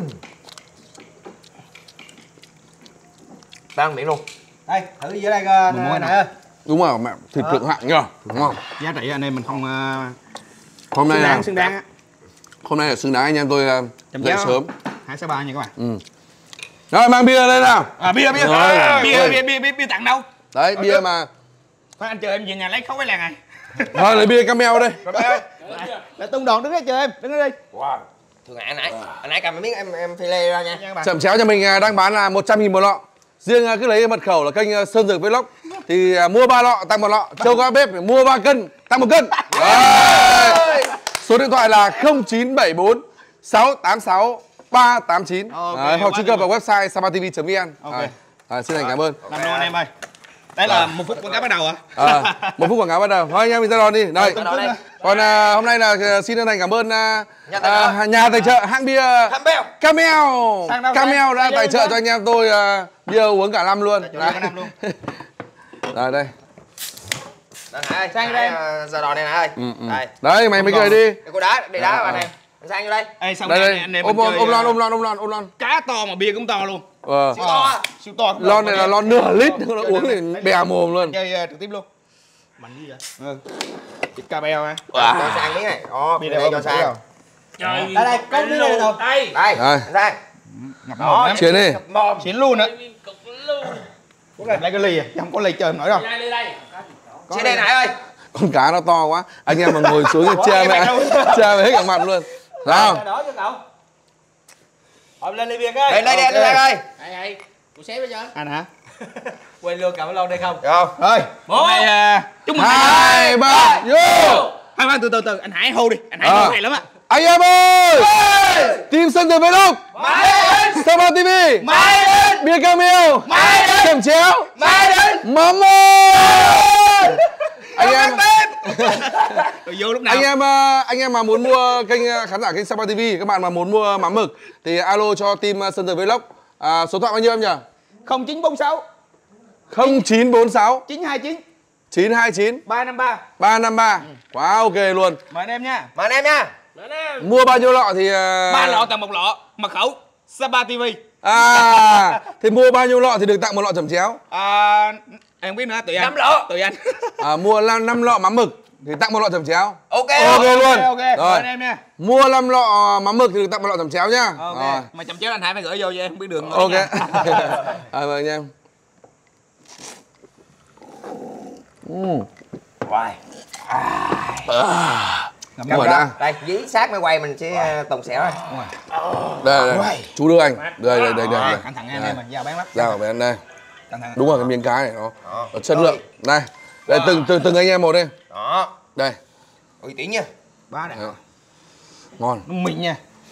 Tan miệng luôn.
Đây, thử đi dưới đây coi
Mình muốn
nè
nào?
ơi.
Đúng rồi, mẹ thịt thượng hạng nhá. Đúng không?
Giá trị anh em mình không uh,
Hôm nay
xứng
là
đáng xứng đáng á.
hôm nay là xứng đáng anh em tôi uh,
Chấm
dậy
cháo.
sớm.
Hai sáu ba nha các bạn.
Ừ. Rồi mang bia lên nào.
À bia bia.
Rồi,
À, bia,
rồi.
bia bia bia bia tặng đâu?
Đấy, bia mà.
Thôi anh chờ em về nhà lấy khấu cái làng này.
Thôi lấy bia Camel đây.
Là tung đòn đứng đây chờ em, đứng đây đi.
Wow. Thường Hải anh Hải. Anh Hải cầm cái miếng em em phi lê ra nha.
Nha các bạn.
Chậm chéo nhà mình à, đang bán là một trăm nghìn một lọ. Riêng à, cứ lấy mật khẩu là kênh à, Sơn Dược Vlog thì à, mua ba lọ tặng một lọ. Châu Gà Bếp phải mua ba cân tặng một cân. Đấy. Số điện thoại là không chín bảy bốn sáu tám sáu ba tám chín.
Ok,
Đấy, hoặc
quá
truy cập
tuyệt
vào website sabatv chấm vn.
Ok.
Đấy. Đấy, xin thành cảm ơn.
Làm luôn anh em ơi. Đây là một phút quảng cáo bắt đầu hả?
À, một phút quảng cáo bắt đầu. Thôi anh em mình ra đòn đi. Đây.
Ra đòn đây.
Còn à, hôm nay là à, xin chân thành cảm ơn à,
Nhà tài trợ.
à, nhà tài trợ hãng bia
Campbell.
Camel.
Sang đâu,
Camel
sang?
đã
Sang
tài
đâu,
trợ
sang?
cho anh em tôi à, bia uống cả năm luôn.
Cho cả năm luôn.
Đây đây.
Anh Hải ơi.
Sang
Hải,
đây.
ờ, giờ đòn này Hải ơi.
Ừ, ừ.
Đây.
Đấy mày mới cười đi.
Để cô đá, để đá
À,
vào anh
à.
em. Anh sang vô đây.
Ê xong
Đây
đây
đây.
anh em
Ôm
mình
ôm
chơi,
ôm lon
à,
ôm lon ôm lon ôm lon.
cá to mà bia cũng to luôn.
Ờ.
Siêu to à.
Siêu to.
Lon này là lon nửa lít nó uống thì bè mồm luôn.
Chơi uh, trực tiếp luôn. Mạnh gì vậy? Ừ. Thịt cà beo ha.
Cho sang miếng này. Đó,
Bia
bia
đây
đây cho sang.
Trời.
Đây, đây, có miếng này rồi.
Đây.
Đây,
Đây.
anh sang.
Ngập
Đó.
mồm lắm.
Chiến đi.
Mồm.
Xỉn luôn á.
Miếng cục luôn.
Lấy cái ly à, chứ không có ly chơi nổi đâu.
Đây đây đây.
Chị đây Hải ơi.
Con cá nó to quá. Anh em mà ngồi xuống thì che mẹ che mẹ hết cả mặt luôn. Sao?
Đỡ cho cậu. Ôm lên ly bia cái.
Đây đây đây
Ok.
đây ơi.
Đây đây. Của sếp bây giờ.
Anh hả?
Quên luôn cậu lâu đây không?
Rồi.
Rồi.
Một.
Hôm nay à, chúc mừng
Hai ba vô.
Hai ba từ từ từ anh Hải hô đi, anh Hải
À.
hô hay lắm á.
Anh em ơi! Team Sơn Dược Vlog! Sabat ti vi! Bia Camel! Chẩm chéo! Mắm ơi! Anh em
Rồi vô lúc nào?
anh em ờ, anh em mà muốn mua kênh ờ, khán giả kênh Sabat ti vi, các bạn mà muốn mua mắm mực thì alo cho team ờ, Sơn Dược Vlog. À, số thoại bao nhiêu em nhỉ?
không chín bốn sáu
không chín bốn sáu
chín hai chín
chín hai chín
ba năm ba.
ba năm ba. Quá ok luôn.
Mời anh em nha.
Mời anh em nha.
Mua bao nhiêu lọ thì ờ,
Ba lọ tặng một lọ, mật khẩu Sabat ti vi.
À, thì mua bao nhiêu lọ thì được tặng một lọ chẩm chéo.
À, em không biết nữa, tụi anh.
Năm lọ.
Tụi anh.
À, mua năm lọ mắm mực thì tặng một lọ chẩm chéo.
Ok.
Ok luôn.
Ok, ok. Mời
Rồi.
anh em nha.
Mua năm lọ mắm mực thì được tặng một lọ chẩm chéo nhá.
Ok.
Rồi.
Mà chồng chéo anh Hải phải gửi vô cho em không biết đường.
Ok.
nha.
À, mời anh em. Uhm.
Hoài.
Ngậm
Em
ngùi
hỏi đã.
Đây, dí sát mới quay mình sẽ tùng xẻo đây.
Đây, đây. Chú đưa anh. Đây, đây, đây, đây.
Rồi,
đây.
cẩn thận anh em, mình giao bán lắm.
Ra vào bên đây.
Cẩn thận.
Đúng rồi, cái miếng cá này nó,
Đó.
nó chất lượng. Đây. Đây, từng, từng, từng anh em một đi.
Đó.
Đây.
Uy tín nha.
Bá này.
Đó. Ngon.
Nó mịn nha.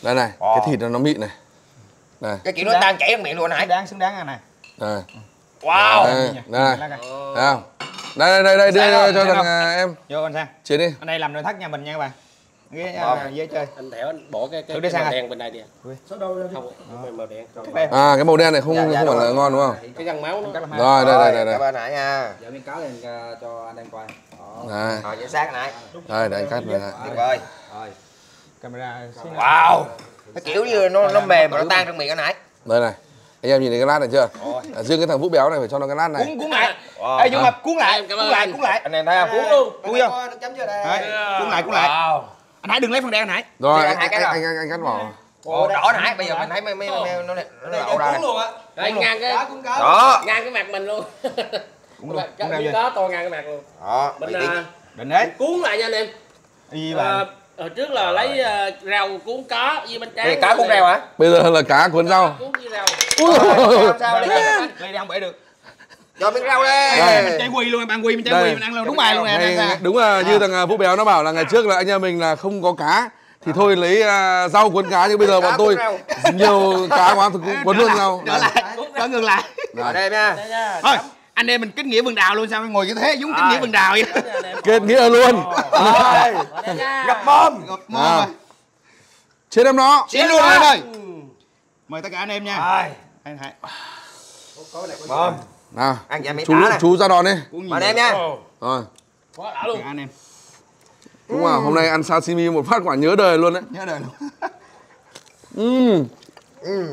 Đây này,
Ồ.
cái thịt nó nó mịn này. Đây.
Cái kiểu nó đang chảy trong miệng luôn nãy.
Xứng đáng, xứng đáng anh này.
Đây.
Wow.
Đây, đây.
Lá cây.
Thấy không? Đây đây đây đây, đưa cho
Sao
thằng
không?
à, em.
Vô anh Sang.
Chiến đi.
Anh đây làm nội thất nhà mình nha các bạn. Ghế
Vâng.
uh, dễ chơi.
Anh Thẻo anh bỏ cái cái,
Thử
cái
đi sang
màu
này.
đen bên đây đi. Số đâu không? Không màu đen.
Đây.
À cái màu đen này không
Dạ, dạ,
không phải
đúng
là
rồi.
ngon đúng không?
Cái răng máu nó.
Rồi đây đây đây đây.
Cảm ơn nãy nha.
Dạ miếng cáo lên uh, cho anh em coi. Đó.
Đây.
Rồi chính xác nãy.
Đây để anh cắt về.
Tuyệt vời.
Rồi.
Camera.
Wow. Cái kiểu như nó nó mềm mà nó tan trong miệng cái nãy.
Đây này. Anh em nhìn thấy cái lát này chưa? À, riêng cái thằng Vũ béo này phải cho nó cái lát này.
Cuốn cuốn lại.
Wow.
Ê Dũng Mập cuốn lại,
Em cảm
cuốn
ơn
lại,
anh.
cuốn lại.
Anh em thấy không?
Cuốn luôn. Cuốn vô.
Nước chấm chưa đây?
Đấy, cuốn lại, cuốn lại.
Wow.
Anh Hải đừng lấy phần đen anh Hải.
Rồi
Thì
anh
anh hai
anh,
cái
anh,
rồi.
anh, anh cắt bỏ.
Ồ, đỏ nãy bây giờ mình thấy mấy mấy mấy nó nó lậu ra này.
Đây ngang cái
Đó.
ngang cái mặt mình luôn.
Cuốn luôn.
Cái
Cuốn ra
miếng
chưa?
đó to ngang cái mặt luôn.
Đó.
Mình
Bị tí.
à,
Định đấy.
cuốn lại nha anh em.
Y
À,
bạn.
hồi trước là lấy à, rau cuốn cá với bánh tráng.
Đây cá cuốn rau hả?
Bây giờ là cá cuốn rau.
Cuốn với rau.
Sao sao đi?
Đây đang bể được.
Cho miếng rau
Đây.
đây.
Mình chay quy luôn, em ăn quy mình chay
Đây.
quy mình ăn luôn đúng bài luôn nè.
Ngày-
anh Sang.
đúng là như thằng à, Vũ béo nó bảo là ngày trước là anh em mình là không có cá thì thôi lấy à, rau cuốn cá, nhưng bây giờ
Cá
bọn tôi
cuốn rau.
nhiều cá quá thì cũng cuốn luôn rau.
Trở lại, trở ngược lại.
Ở đây nha.
Đây nha.
Thôi, anh em mình kết nghĩa vườn đào luôn sao ngồi như thế, Dũng kết nghĩa vườn đào vậy.
Kết nghĩa luôn.
Ở đây nha.
Gặp mồm.
À. Chết em nó.
Xỉu luôn anh ơi. Mời tất cả anh em nha.
Rồi.
Anh Hải.
Mồm.
Nào,
Ăn chả miếng
chú
cá này.
chú ra đòn đi.
Cuốn
Mời
nhiều.
em nha.
Rồi.
Quá đã
Tất
luôn.
cả anh em.
Đúng là hôm nay ăn sashimi một phát quả nhớ đời luôn đấy.
Nhớ đời luôn.
Ừm.
Ừ.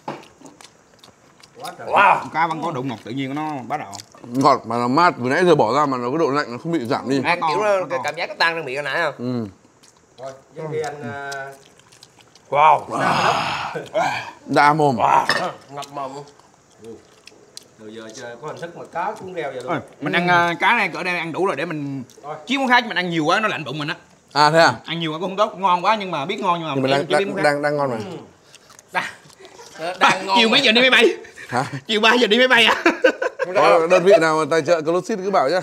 Wow. Cá vẫn có độ ngọt tự nhiên của nó bắt đầu.
Ngọt mà nó mát, vừa nãy giờ bỏ ra mà nó cái độ lạnh nó không bị giảm đi.
Ăn
to,
kiểu
nó
nó-
to.
cảm giác nó tan trong miệng hồi nãy không?
Ừ.
Trước khi anh à,
Wow.
Đã mồm.
ngập mồm luôn. Rồi giờ chơi có hình thức mà cá cuốn rau giờ
Thôi,
luôn.
mình ăn ờ, cá này cỡ đây ăn đủ rồi để mình chiếc món khác, mình ăn nhiều quá nó lạnh bụng mình á.
À thế à?
Ăn nhiều quá cũng không tốt, ngon quá nhưng mà biết ngon nhưng mà
Nhưng mà
mình
đang
chưa biết món
đang
khác.
đang, đang ngon mà.
Đang, đang ngon.
Chiều mấy giờ đi máy bay?
Hả?
Chiều ba giờ đi máy bay à?
Có đơn vị nào mà tài trợ Closit cứ bảo nhá.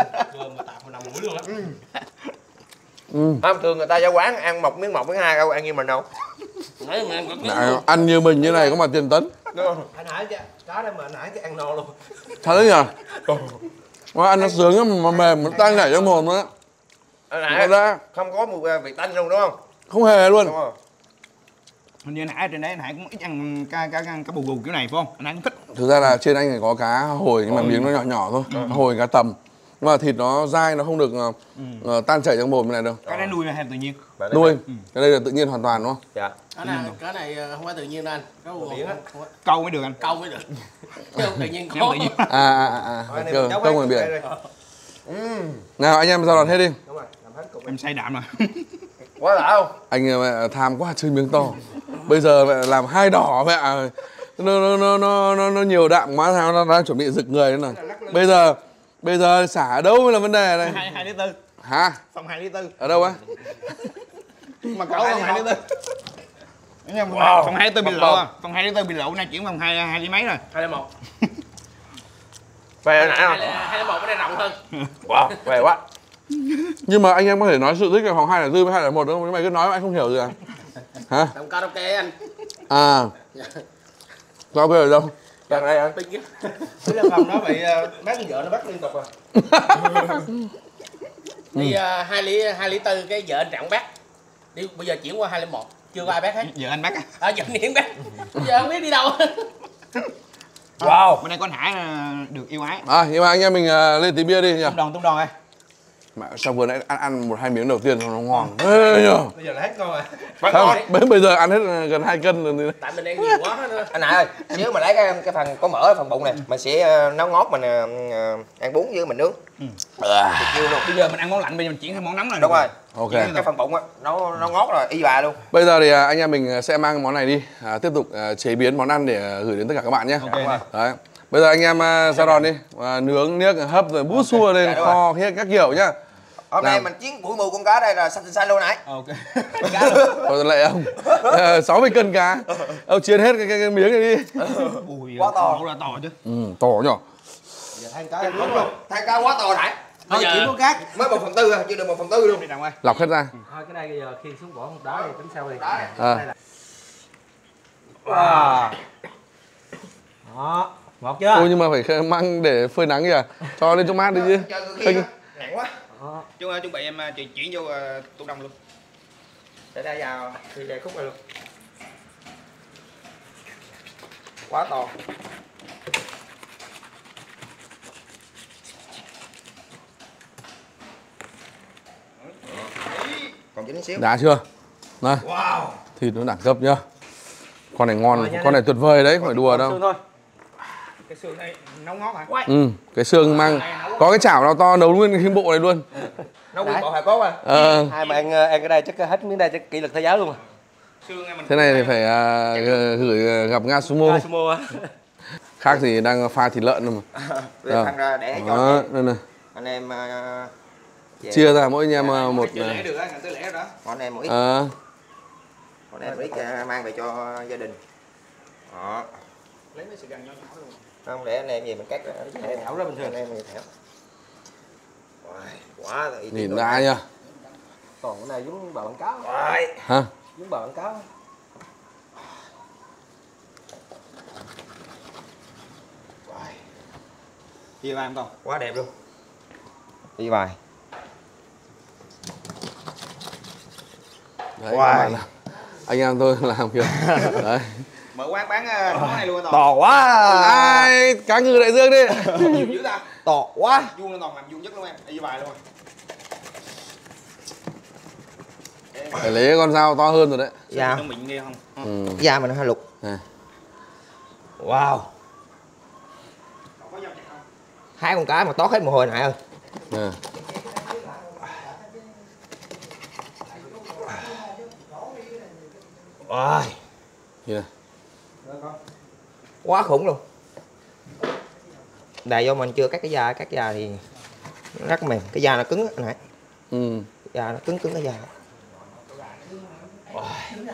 Ừ.
Không, thường người ta ra quán ăn một miếng một miếng hai đâu ăn như mình đâu.
Đấy, mà ăn có miếng
Này,
luôn.
ăn như mình như này có mà tiền tấn.
Anh Hải chứ, cá đây mà anh Hải cái ăn no luôn.
Thật đấy nhỉ? Mà ăn nó sướng lắm, mà mềm nó tan chảy trong mồm nữa.
Hồi
Nó
nãy
ra
không có mùi vị tanh luôn đúng không?
không hề luôn.
Đúng không?
Hình như nãy trên đấy anh Hải cũng ít ăn cá cá cá, cá bù gù kiểu này phải không? Anh Hải cũng thích.
Thực ra là trên anh này có cá hồi nhưng mà miếng nó nhỏ nhỏ thôi. Hồi cá tầm. Nhưng mà thịt nó dai, nó không được uh, tan chảy trong mồm như này đâu.
Cá đấy nuôi hay tự nhiên?
Nuôi. Cái đây là tự nhiên hoàn toàn đúng không?
Dạ.
Cái này, cái này ờ, không phải tự nhiên đâu anh. Cái biển á,
Câu mới được anh.
câu mới được. Chứ không tự nhiên
Chứ
khó.
không tự nhiên.
À à à, à.
Thôi, này
Cơ,
mình cháu
công
hết.
ngoài biển.
Đây, đây. Ừ.
Nào anh em ra đòn hết đi.
Đúng rồi, làm hết cùng.
Em say đạm rồi.
Quá đã không?
Anh ờ, mẹ tham quá chơi miếng to. Bây giờ mẹ làm hai đỏ mẹ. Nó nó nó nó nó, nó nhiều đạm quá sao nó đang chuẩn bị rực người nữa này. Bây giờ bây giờ xả ở đâu mới là vấn đề này.
Hai hai lý tư.
Hả?
Phòng hai lý tư.
Ở đâu á?
Mà cậu phòng hai lý tư. Wow. Phòng hai lý tư bị lộ à? Phòng hai lý tư bị lộ nay chuyển phòng hai hai lý mấy rồi.
Hai lấy một.
Về hồi nãy
Hai
không?
lấy- hai lấy một cái này rộng hơn.
Wow, về quá.
Nhưng mà anh em có thể nói sự thích là phòng hai là tư với hai là một đâu, nhưng mày cứ nói mà anh không hiểu gì à? Hả?
Đồng karaoke anh.
À. Sao ở đâu?
Gần đây anh.
Tinh kia.
Cái là phòng nó bị bác vợ nó bắt liên tục à.
Đi ờ, hai lý hai lý tư cái vợ anh Trọng bắt. Đi bây giờ chuyển qua hai lấy một. Chưa có ai bắt hết.
Giờ anh bắt á.
À giờ Niễn bắt. Bây giờ không biết đi đâu.
Wow.
Bữa nay con Hải ờ, được yêu ái.
À nhưng mà anh em mình uh, lên tí bia đi nhỉ?
Tung đòn tung đòn ơi.
Mà sao vừa nãy ăn ăn một hai miếng đầu tiên nó ngon. Ê nhờ.
Bây giờ là hết ngon rồi.
Bắt
Không,
ngon.
bây bây giờ ăn hết gần hai cân rồi.
Tại mình ăn nhiều quá nữa.
Anh Hải ơi, xíu mà lấy cái cái phần có mỡ ở phần bụng này, mình sẽ ờ, nấu ngót mình ờ, ờ, ăn bún với mình nướng. Chiêu luôn.
Bây giờ mình ăn món lạnh, bây giờ mình chuyển sang món nóng rồi.
Đúng rồi.
Ok.
Cái phần bụng á, nó nó ngót rồi, y bà luôn.
Bây giờ thì à, anh em mình sẽ mang món này đi à, tiếp tục à, chế biến món ăn để à, gửi đến tất cả các bạn nhé.
Ok này.
Đấy. Bây giờ anh em à, ra đòn đi, à, nướng niếc hấp rồi bút xua lên
Dạ, đúng
kho hết các kiểu nhá.
Hôm
Làm.
nay mình chiến buổi mù con cá đây là xanh xanh xanh luôn nãy.
Ok.
Rồi lại ông à, sáu mươi cân cá, ông chiến hết cái, cái, cái miếng này đi.
Ui,
Quá to.
là to chứ.
Ừ, to nhỏ.
Giờ than cá đúng rồi.
Thay cá quá to nãy.
Thôi chỉ có
Cát mới một phần tư à, chưa được một phần tư luôn.
Đi đồng ơi.
Lọc hết ra.
Thôi cái này giờ khi xuống bỏ một đá thì tính sau đi.
À.
Wow. Đó, ngọt chưa?
Ôi nhưng mà phải mang để phơi nắng kìa. Cho lên trong mát đi chứ.
Cho
Khơi-
kia nặng quá.
Chuẩn chuẩn bị em chuyển chuyển vô uh, tủ đông luôn.
Để ra vào thì để khúc này luôn. Quá to. Còn dính xíu.
Đã chưa? Này.
Wow.
Thịt nó đẳng cấp nhá. Con này ngon, con này tuyệt vời đấy, không phải đùa đâu.
Xương thôi.
Cái xương này nấu ngót hả?
Ừ, cái xương mang có cái chảo nào to nấu nguyên cái bộ này luôn.
Nấu nguyên bộ hài cốt à.
Ờ,
Hai mà ăn ăn cái đây chắc hết miếng đây chắc kỷ luật thế giới luôn.
Xương này mình
thế này thì phải à, gửi gặp Nga Sumo.
À, sumo á.
Khác thì đang pha thịt lợn rồi mà.
Để
Ờ.
thằng ra để cho
Đó, đây này.
anh em uh, về.
Chia ra mỗi anh em à, một
chưa lẻ được á, tới lẻ đó.
Bọn em một ít,
ờ,
bọn em một ít uh, mang về cho gia đình. Đó.
Lấy mấy sợi găng nhỏ nhỏ luôn.
Không để anh em về mình cắt ra.
Thảo ra bình thường.
Anh em mình thảo. Quá rồi.
nhìn ra nha.
Còn cái này giống bờ quảng cáo.
Rồi.
Hả?
Giống bờ quảng cáo.
Chia ba em con.
Quá đẹp luôn. Đi bài.
Đấy,
Wow.
các bạn nào. Anh em tôi làm kìa. Đấy.
Mở quán bán uh, món này luôn Toàn.
To quá.
Ai, cá ngừ đại dương đi.
Nhiều dữ ta.
To quá.
Vuông lên Toàn làm vuông nhất luôn em. Đi bài luôn.
Phải lấy con dao to hơn rồi đấy.
Dạ.
Nó mịn ghê không?
Ừ.
Da mình hơi lục.
Này.
Wow.
Có dao chặt không?
Hai con cá mà tót hết mồ hôi nãy ơi.
Nè.
Wow.
Kìa.
Quá khủng luôn. Tại do mình chưa cắt cái da, cắt da thì nó rất mềm, cái da nó cứng nãy.
Ừ.
Da nó cứng cứng cái da. Wow.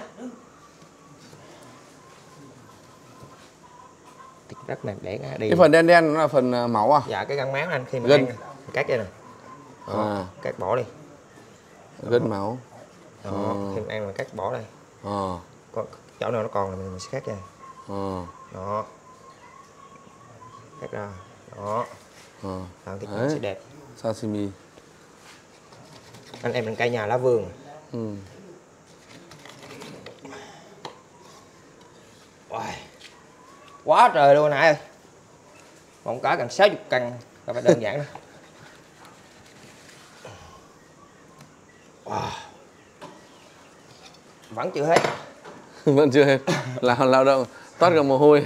Thịt rất mềm để đi.
Cái phần đen đen nó là phần à, máu à?
Dạ cái gân máu anh khi mà
Gân.
ăn cắt đây nè.
À,
Cắt bỏ đi.
gân máu.
Đó,
Ờ.
khi mà ăn là cắt bỏ đây.
Ờ.
Còn chỗ nào nó còn là mình, mình sẽ cắt ra.
Ờ.
Đó. Cắt ra. Đó.
Ờ.
Làm thịt nó
Đấy.
sẽ đẹp.
Sashimi.
Anh em mình cây nhà lá vườn.
Ừ.
Wow. Quá trời luôn nãy ơi. Một cá gần sáu mươi cân, không phải đơn giản đâu. Wow. Vẫn chưa hết.
Vẫn chưa hết. Làm lao động toát cả mồ hôi.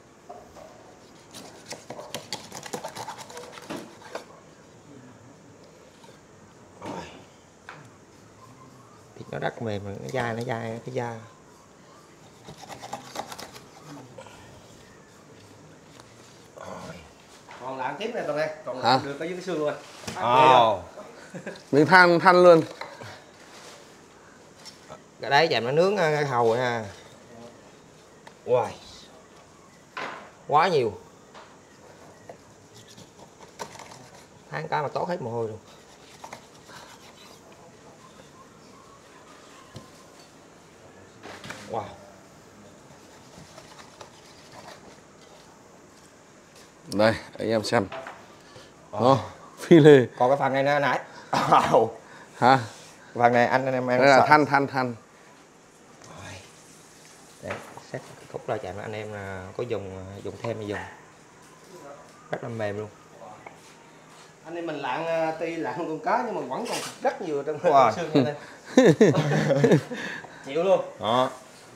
Thịt nó rất mềm, nó dai, nó dai cái da.
Còn làm tiếp này Toàn ơi. Còn
Hả?
được có dưới cái xương luôn.
Ồ.
Miếng than than luôn.
Cái đấy chạm nó nướng cái hàu nha. Wow. Quá nhiều. Tháng cá mà tót hết mồ hôi luôn. Wow.
Đây, anh em xem. Đó, phi lê.
Còn cái phần này nữa nãy.
Hả?
Phần này anh anh em ăn
Đây là
sợ.
than than than.
Để xét cái khúc ra chạm anh em là có dùng dùng thêm thì dùng. Rất là mềm luôn.
Anh em mình lạng tuy lạng con cá nhưng mà vẫn còn rất nhiều trong
Wow.
xương như này. Chịu luôn.
Đó.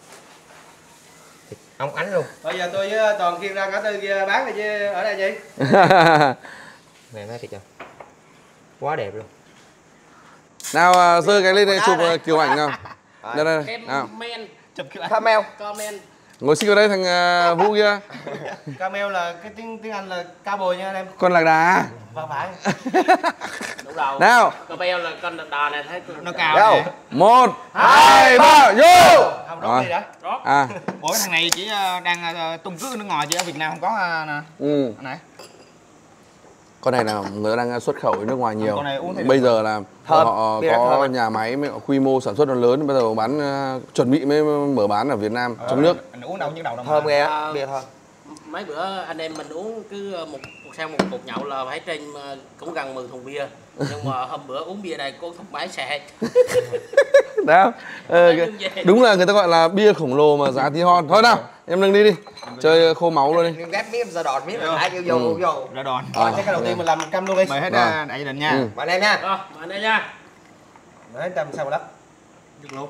Thịt ống ánh luôn.
Bây giờ tôi với Toàn kia ra cả tư kia bán này chứ ở đây gì?
Này thấy thịt chưa? Quá đẹp luôn.
Nào à, giơ cái lên đây chụp à, kiểu ảnh nào. Đây đây, đây. Nào.
Comment,
Chụp kiểu
Camel.
comment.
Ngồi xích vào đây thằng à, Vũ kia.
Camel là cái tiếng tiếng Anh là cao bồi nha anh em.
Con lạc đà.
Và phải.
Đúng đầu.
Nào.
Con beo là con đò này thấy
Nó cao
Đâu?
nè.
Một, hai, ba, vô.
Không
Rồi.
rót đi đã.
rót.
À,
Ủa cái thằng này chỉ ờ, đang ờ, tung cứ ở nước ngoài chứ ở Việt Nam không có ờ, nè.
ừ.
Anh này.
Con này là người ta đang xuất khẩu ở nước ngoài nhiều.
Con này uống thấy
Bây
được.
giờ là
Thơm,
họ
bia rất
có
thơm.
nhà máy mới- quy mô sản xuất nó lớn, bây giờ bán à, chuẩn bị mới mở bán ở Việt Nam trong nước.
Anh uống đâu chứ đầu đâu.
Thơm ghê á,
À,
bia thơm.
mấy bữa anh em mình uống cứ một một sau một một nhậu là phải trên ờ, cũng gần mười thùng bia, nhưng mà hôm bữa uống bia này có thùng máy xe.
Đấy. Ờ, đúng là người ta gọi là bia khổng lồ mà giá tí hon. Thôi nào, em đừng đi đi. Chơi khô máu luôn đi.
Ghép miếng ra đòn miếng là vô vô vô.
Ra đòn.
À.
Cái đầu tiên mình làm cam luôn đi.
Mời hết
Rồi.
ra đại gia đình nha.
Ừ.
Bạn em nha.
Rồi, mời anh đây nha.
Đấy, trăm sao mà đất.
Được luôn.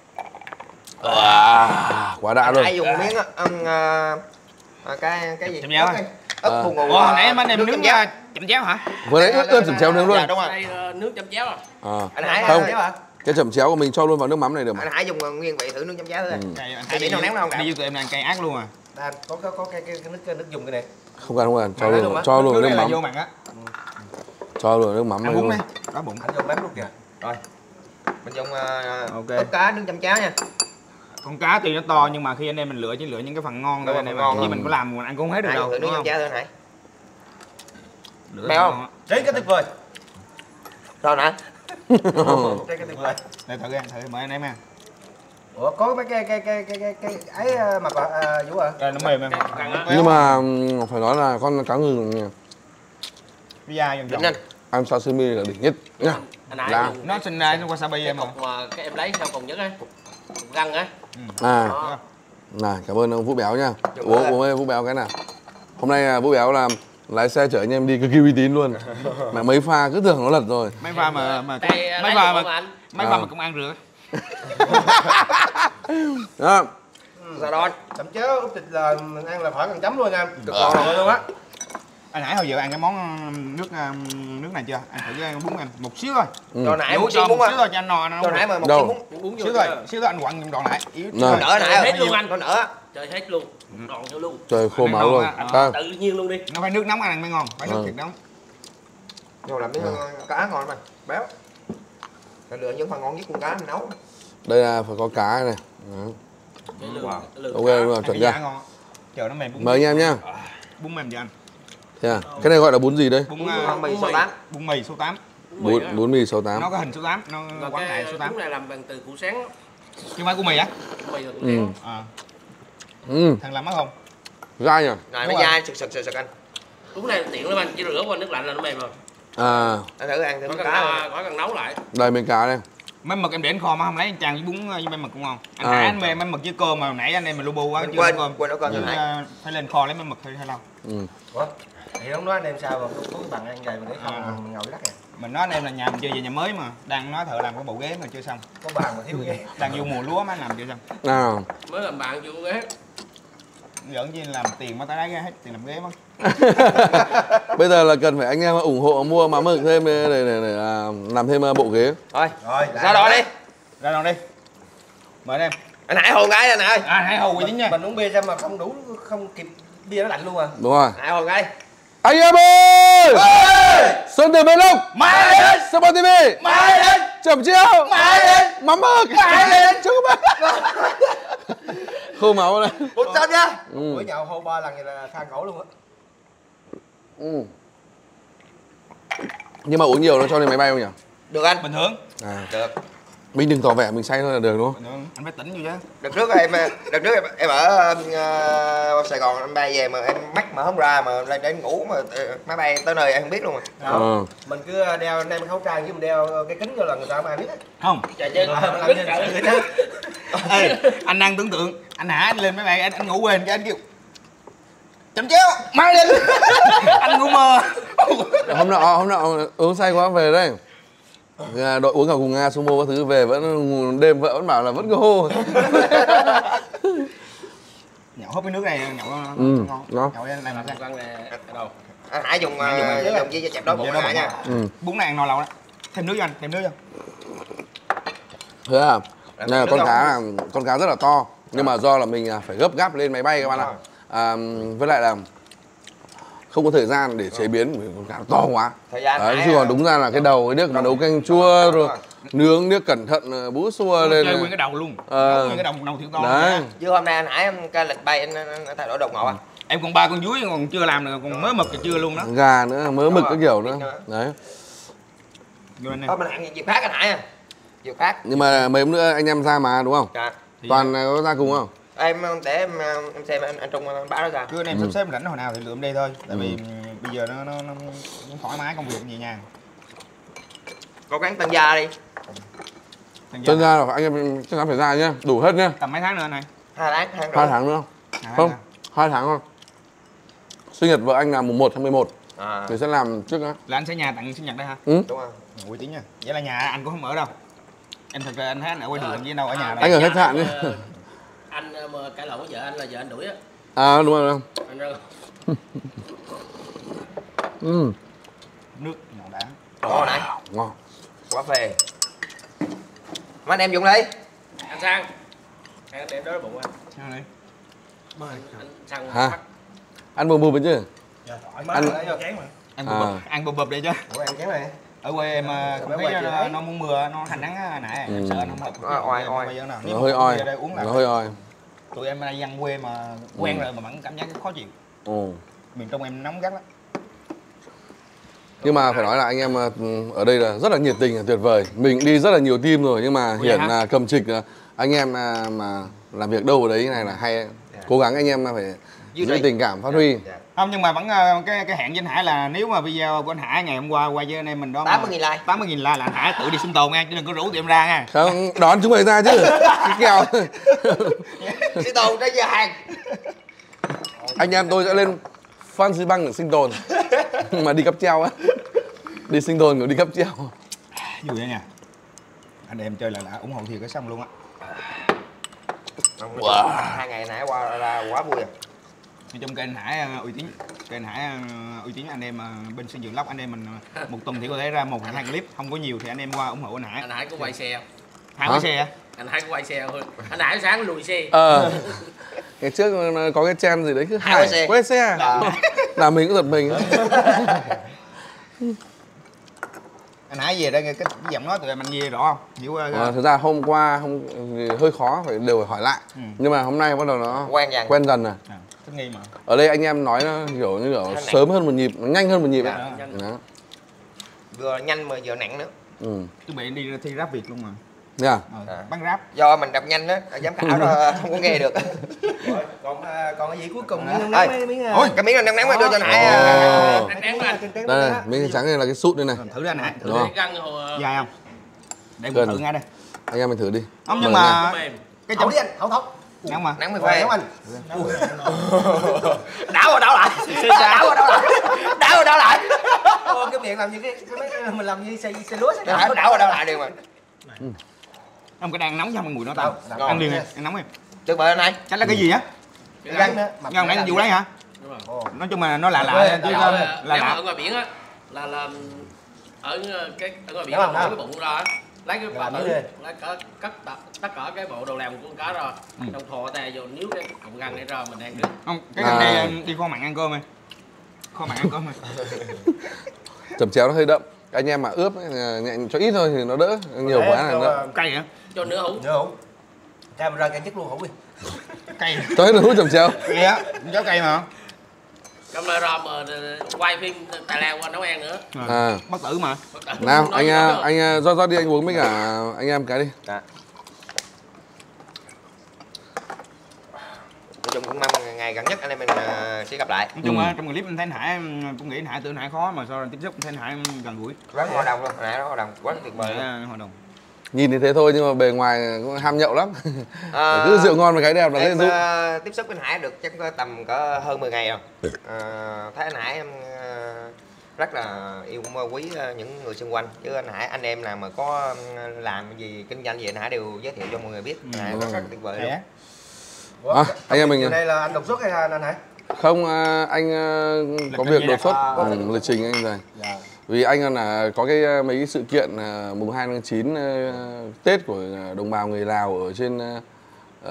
À, quá đã luôn.
Ai dùng miếng ăn à, cái cái gì?
Chấm chéo
Ớt
à?
đi. Ớt
À.
bù ngù.
Ủa, hồi nãy em anh em
nước
nướng
chấm chéo.
chấm chéo hả?
Vừa nãy ướp cơm chẩm chéo nướng luôn.
Dạ đúng rồi.
Đây ờ, nước chấm chéo à.
À.
Anh Hải
Không.
chấm chéo hả?
Cái chẩm chéo của mình cho luôn vào nước mắm này được mà.
Anh Hải dùng nguyên vị thử nước chấm chéo thử.
Ừ.
Cay, anh
Hay
thấy
để nó ném nó không
đi
cay.
vô tụi em là cay ác luôn à.
À, có có có cái cái, cái nước cái nước dùng cái này.
Không cần không cần, cho
Mà
luôn,
luôn
cho luôn
Nước
nước
này là
mắm.
vô mặn á.
Cho luôn nước mắm
Ăn
này
bún
luôn.
đi. Có bụng.
Anh dùng mắm luôn kìa. Rồi. Mình dùng uh,
Ok.
ớt cá nước chấm cháo nha.
Con cá tuy nó to nhưng mà khi anh em mình lựa chỉ lựa những cái phần ngon thôi
Đúng
anh em
rồi, ngon
chứ
thôi.
mình có làm mình ăn cũng không hết được
Hải
đâu.
dùng thử nước
đúng
chấm
không?
cháo thử Hải.
Lựa
Béo
phần
không?
ngon á.
Đấy cái tuyệt vời. Rồi nè. Đây cái tuyệt vời.
Để thử ăn thử mời anh em ăn.
Ủa có mấy cái cái cái cái cái cái ấy mà còn à, Vũ à?
Rồi nó mềm em.
Căng á.
Nhưng mà ừm, phải nói là con cá ngừ này,
Bây giờ dòng
Đỉnh
dòng.
nhanh.
ăn sashimi là đỉnh nhất nhá.
Anh Hải
Là-
dùng
Nó
cái-
sinh ra trong wasabi
cái
em mà.
cục mà cái em lấy sau cùng nhất á, cục cục găng á.
À,
Đó.
này cảm ơn ông Vũ Béo nha.
Được
Uống
rồi.
uống ơi Vũ Béo cái nào. Hôm nay à, Vũ Béo làm lái xe chở anh em đi cực kỳ uy tín luôn. Mà mấy pha cứ tưởng nó lật rồi.
Mấy pha mà mà
Đây
mấy
lấy
pha
một
mà
anh.
mấy
À.
pha mà cũng ăn được.
Đó.
Dạ đòn. Chấm chéo úp thịt là mình ăn là khỏi cần chấm luôn nha. Cực ngon rồi luôn á.
Anh Hải hồi giờ ăn cái món um, nước um, nước này chưa? Anh thử cái bún anh một xíu thôi.
Ừ.
Cho nãy
Đủ
một
cho
xíu
một
bún
xíu
á.
thôi cho anh no nó
Cho
không
nãy mà một
Đâu?
xíu bún.
Miếng bún vô
xíu thôi,
chưa?
xíu thôi anh quặn trong đòn lại. Yếu
Này.
thôi.
Đỡ nãy
Hết luôn anh.
Nó nở.
Chơi hết luôn. Đòn vô luôn.
Trời khô
Anh
máu
ngon
luôn.
á, anh
À,
Tự nhiên luôn đi.
Nó phải nước nóng ăn mới ngon, phải nước
Ừ.
thịt nóng.
Nhưng mà làm miếng cá ngon mà. Béo. Rồi lựa những phần ngon nhất con cá mình nấu.
đây là phải có cá này. Đó.
Cái lường-
Wow.
cái lường
Ok
cá.
đúng rồi,
Ăn
chuẩn
cái
chưa?
giá ngon. Chờ nó mềm bún.
Mời anh em nhá.
Bún mềm cho anh.
Thế à? Cái này gọi là bún gì đây?
Bún
Bún
uh,
Bún mì
bún
số
mì.
tám.
bún mì số tám.
Bún mì á.
Bún bún mì sáu tám.
Nó có hình số tám, nó
Còn
quán này
cái
số tám.
bún này làm bằng từ củ sáng á.
Chứ không phải của mì á.
Bún mì là củ
Ừ.
sáng.
À,
Ừ,
thằng làm mất không?
dai nhỉ?
Này
Đúng
nó
rồi.
dai sực sực sực sực anh.
Bún này tiện lắm anh, chỉ rửa qua nước lạnh là nó mềm rồi.
À,
Anh thử ăn thử
Có
con
cần
cá
cá,
không?
có cần nấu lại.
đây miếng cá đây.
Mấy mực em để kho mà không lấy chàng với bún với mấy mực cũng ngon. Anh
À.
Hải anh mê mấy mực với cơm mà hồi nãy anh em mình lu bu quá
Mình
chưa
quên,
nấu cơm.
quên nấu cơm
Chứ,
cho Hải.
uh, phải lên kho lấy mấy mực hơi hơi lâu.
Ừ.
Ủa? Thì không nói anh em sao mà có cái bằng ăn vậy mà để không
À.
mình ngồi lắc nè.
Mình nói anh em là nhà mình chơi về nhà mới mà đang nói thợ làm cái bộ ghế mà chưa xong.
Có bàn mà thiếu ghê.
Đang vô mùa lúa mà làm chưa xong.
Nào.
Mới làm bạn vô ghế.
Giỡn chi làm tiền mà tao đá ra hết tiền làm ghế mà.
Bây giờ là cần phải anh em ủng hộ mua mắm mực thêm để, để, để, để à, làm thêm à, bộ ghế.
Thôi, rồi, ra đó đi.
Ra đâu đi. Mời anh em.
Anh Hải hồn cái anh ơi.
À Hải Hầu uy tín nha.
Mình uống bia ra mà không đủ, không kịp bia nó lạnh luôn à.
Đúng rồi.
Hải hồn cái.
Anh em ơi! Xuân từ bên Lộc!
Mai lên!
Sport ti vi!
Mai lên!
Chẩm chiêu!
Mai lên!
Mắm mực!
Mai lên!
Chúc các bạn! Khô máu đây.
Một trăm nha.
Ừ.
Bữa nhậu hô ba lần vậy là than cổ luôn á.
Ừ. Nhưng mà uống nhiều nó cho lên máy bay không nhỉ?
Được anh.
Bình thường.
À,
Được.
mình đừng tỏ vẻ mình say thôi là được đúng không?
Bình thường. Anh phải tỉnh vô chứ.
Đợt trước em đợt trước em, em ở uh, Sài Gòn em bay về mà em mắt mà không ra mà lên đến ngủ mà ờ, máy bay tới nơi em không biết luôn mà.
Ờ.
Mình cứ đeo đem khẩu trang chứ mình đeo cái kính vô là người ta không ai biết.
Không.
Trời chơi.
Ờ,
Biết
làm
rồi.
như người ta.
Ê, anh đang tưởng tượng anh Hải anh lên máy bay anh, anh ngủ quên cái anh kêu chấm chéo mai lên. Anh ngủ mơ.
Hôm nọ hôm nọ uống say quá về đây. À, đội uống cả cùng Nga sumo các thứ về vẫn đêm vợ vẫn bảo là vẫn cứ hô.
Nhậu húp cái nước này nhậu nó
Ừ,
ngon.
ngon.
Nhậu lên làm sao?
Con này ở đâu?
Anh Hải dùng
Hải dùng
uh,
này.
dùng gì cho chẹp đó bụng
Dạ, đó
Hải
bụng.
nha.
Ừ.
Bún này ăn no lâu đó. Thêm nước cho anh, thêm nước cho.
Thế à?
Làm
Này là
nước
con
không?
cá là con cá rất là to nhưng mà do là mình à, phải gấp gáp lên máy bay các bạn ạ. À, với lại là không có thời gian để chế biến vì con cá nó to quá.
Thời gian
Đấy,
Hải,
chứ còn
à,
đúng ra là cái đầu cái nước mà nấu canh chua rồi nướng nước cẩn thận à, bú xua lên.
Chơi nguyên cái đầu luôn.
Ờ.
Nấu nguyên cái đầu đầu thiểu to.
Đấy.
chứ hôm nay anh Hải em cái lịch bay anh, anh, anh thay đổi đột ngột à.
Em còn ba con dúi còn chưa làm được, còn mới mực thì chưa luôn đó.
Gà nữa, mớ mực
rồi.
các kiểu nữa.
Nữa.
Đấy.
Vô anh em.
Thôi mình ăn dịp khác anh Hải à. Dịp khác.
Nhưng mà mấy hôm nữa anh em ra mà đúng không?
Dạ.
Thì
Toàn là có ra cùng không?
Em để em em xem anh, anh Trung báo đó ra.
Cứ anh em sắp xếp rảnh hồi nào thì lượm đây thôi. Tại vì bây giờ nó nó nó cũng thoải mái công việc gì nha.
Cố gắng tăng gia đi.
Tân gia là anh em chắc chắn phải ra nhá, đủ hết nhá.
Tầm mấy tháng nữa này?
Hai tháng, tháng
Hai tháng nữa. Không, hai tháng thôi. Sinh nhật vợ anh là mùng một tháng mười một.
À.
Mình sẽ làm trước đó.
Là anh sẽ nhà tặng sinh nhật đây hả?
Ừ.
Đúng không?
Uy tín nha. Vậy là nhà anh cũng không ở đâu. Em thực ra anh thấy anh ở ngoài đường với đâu ở nhà đâu.
Anh ở khách sạn đi.
Anh mà cãi lộn với vợ anh là vợ anh đuổi á.
À đúng rồi.
Anh ra.
Ừ.
Nước ngọt đã.
Ngon này.
Ngon.
Quá phê. Mấy anh em dùng đi.
Anh Sang. Anh để đói bụng anh.
Sao đây?
Anh Sang
Hả?
bắt.
Ăn bùm bùm bên chứ?
Anh ăn bụp bụp, ăn bụp bụp đi chứ.
Ủa em chén này.
Ở quê em không thấy nó, nó muốn mưa, nó hành nắng nãy, em sợ nó không hợp.
Oai oai.
Nó hơi oi. Nó hơi oi.
Tụi em đây dân quê mà quen rồi mà vẫn cảm giác khó chịu.
Ồ.
Miền Trung em nóng gắt lắm.
Nhưng mà phải nói là anh em ở đây là rất là nhiệt tình, tuyệt vời. Mình đi rất là nhiều team rồi nhưng mà Hiển là cầm trịch, anh em mà làm việc đâu ở đấy này là hay. Cố gắng anh em phải giữ tình cảm phát huy.
Không, nhưng mà vẫn cái cái hẹn với anh Hải là nếu mà video của anh Hải ngày hôm qua quay với anh em mình đó
tám mươi nghìn like.
tám mươi nghìn like là anh Hải tự đi sinh tồn nha, chứ đừng có rủ tụi em ra nha.
Không, đón chúng mày ra chứ. Cái kèo.
Sinh tồn tới giờ hàng.
Anh em tôi sẽ lên Fancy Băng để sinh tồn. Mà đi cáp treo á. Đi sinh tồn cũng đi cáp treo.
Vui vậy nha. Anh em chơi là đã ủng hộ thiệt cái xong luôn á.
Wow. Hai ngày nãy qua ra quá vui à.
Nói chung kênh Hải uh, uy tín, kênh Hải uh, uy tín anh em uh, bên xây dựng lóc anh em mình uh, một tuần thì có thể ra một hai clip, không có nhiều thì anh em qua ủng hộ anh Hải.
Anh Hải có quay xe không?
Hải quay xe hả?
Anh Hải có quay xe thôi. Anh Hải sáng lùi xe.
Ờ. Ngày trước có cái trend gì đấy cứ Hải xe. Quay xe. Là mình cũng giật mình.
Anh Hải về đây cái, cái giọng nói tụi em anh nghe rõ không? Hiểu uh,
À, thực ra hôm qua hôm hơi khó phải đều phải hỏi lại. Ừ. Nhưng mà hôm nay bắt đầu nó
quen dần.
Quen dần rồi.
À, thích nghi mà.
Ở đây anh em nói nó kiểu như kiểu sớm hơn một nhịp, nhanh hơn một nhịp ấy. Đó.
Vừa nhanh mà vừa nặng nữa.
Ừ.
Chuẩn bị đi thi rap Việt luôn mà.
Nha. Yeah.
Ờ, bắn rap.
Do mình đọc nhanh đó, giám khảo đó không có nghe được.
Còn còn cái gì cuối cùng
à,
miếng nắng miếng.
Ôi, cái miếng nắng nắng mới đưa cho Hải.
Đây, miếng cái trắng này là cái sút đây này.
Thử ra Hải.
Đúng không?
Dài không? Để mình thử ngay đây.
Anh em mình thử đi.
Không nhưng mà
cái chỗ đi anh, không không.
Nắng mà. Nắng mới
phê.
Nắng anh. Đảo vào đảo lại. Đảo vào đảo lại. Đảo vào đảo lại.
Ô, cái miệng làm như cái mình làm như xe xe lúa xe.
Đảo đảo vào đảo lại đi mà.
Không, cái đang nóng cho mùi nó tao. Ăn liền này, ăn nóng đi.
Được bờ này.
Chắc là cái gì á?
Răng nữa.
Răng nãy vụ đấy hả? Nói chung là nó lạ lạ chứ là lạ.
Ở ngoài biển á là là ở cái ở ngoài biển cái bụng ra lấy cái bào tử lấy cả cất tất cả cái bộ đồ làm của con cá ra trong thò tay vô níu cái cọng răng này ra mình ăn được.
Không, cái gần đây đi kho mặn ăn cơm đi. Kho mặn ăn cơm đi.
Chấm chéo nó hơi đậm. Anh em mà ướp nhẹ cho ít thôi thì nó đỡ, nhiều quá là nó
cay hả?
Cho nửa hũ.
Nửa hũ. Cho mình ra cay nhất luôn hũ đi.
Cay.
cho hết nửa hũ chấm chéo.
Cay á, cháu cay mà.
Camera mà quay phim Tài Lan qua nấu ăn nữa.
À.
Bất tử mà.
Nào, anh anh rót rót đi anh uống với cả anh em cái đi.
Dạ. Nói chung cũng mong ngày gần nhất anh em mình sẽ gặp lại.
Nói chung ừ. Trong clip anh thấy anh Hải cũng nghĩ anh Hải tự anh Hải khó mà sau rồi tiếp xúc anh thấy anh Hải gần gũi.
Rất hòa đồng luôn, nãy đó hòa đồng quá tuyệt vời.
Hòa đồng.
Nhìn thì thế thôi nhưng mà bề ngoài cũng ham nhậu lắm. À, cứ rượu ngon và cái đẹp là
em
dễ
uh, tiếp xúc với anh Hải được chắc có tầm có hơn mười ngày rồi. À, thấy anh Hải em uh, rất là yêu quý những người xung quanh, chứ anh Hải anh em nào mà có làm gì kinh doanh gì anh Hải đều giới thiệu cho mọi người biết. Anh Hải rất, rất tuyệt vời luôn.
À, anh em mình
Giờ đây là anh đột xuất hay là anh Hải?
Không, anh có việc đột xuất, à, ừ, lịch trình anh rồi. Dạ. Vì anh là có cái mấy cái sự kiện mùng hai tháng chín Tết của đồng bào người Lào ở trên uh,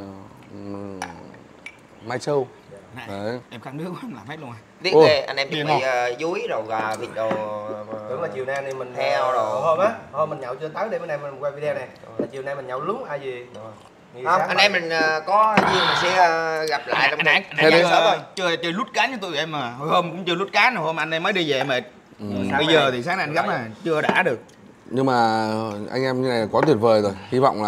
Mai Châu.
Này, đấy. Em khăn nước không làm hết luôn rồi.
Tiếc ghê, anh em chuẩn bị uh, dúi rồi gà vịt đồ.
Tưởng là chiều nay thì mình
heo đồ.
Hôm á, hôm mình nhậu chưa tới để bữa nay mình quay video này. Là chiều nay mình nhậu lúng ai gì.
Không, anh em mình uh, có duyên mình sẽ uh, gặp lại trong
này. Anh em thôi. Chơi chơi lút cá với tôi em mà. Hồi hôm cũng chưa lút cá, hôm anh em mới đi về mệt. Ừ. Bây giờ thì sáng nay anh gấp là chưa đã được.
Nhưng mà anh em như này là quá tuyệt vời rồi. Hy vọng là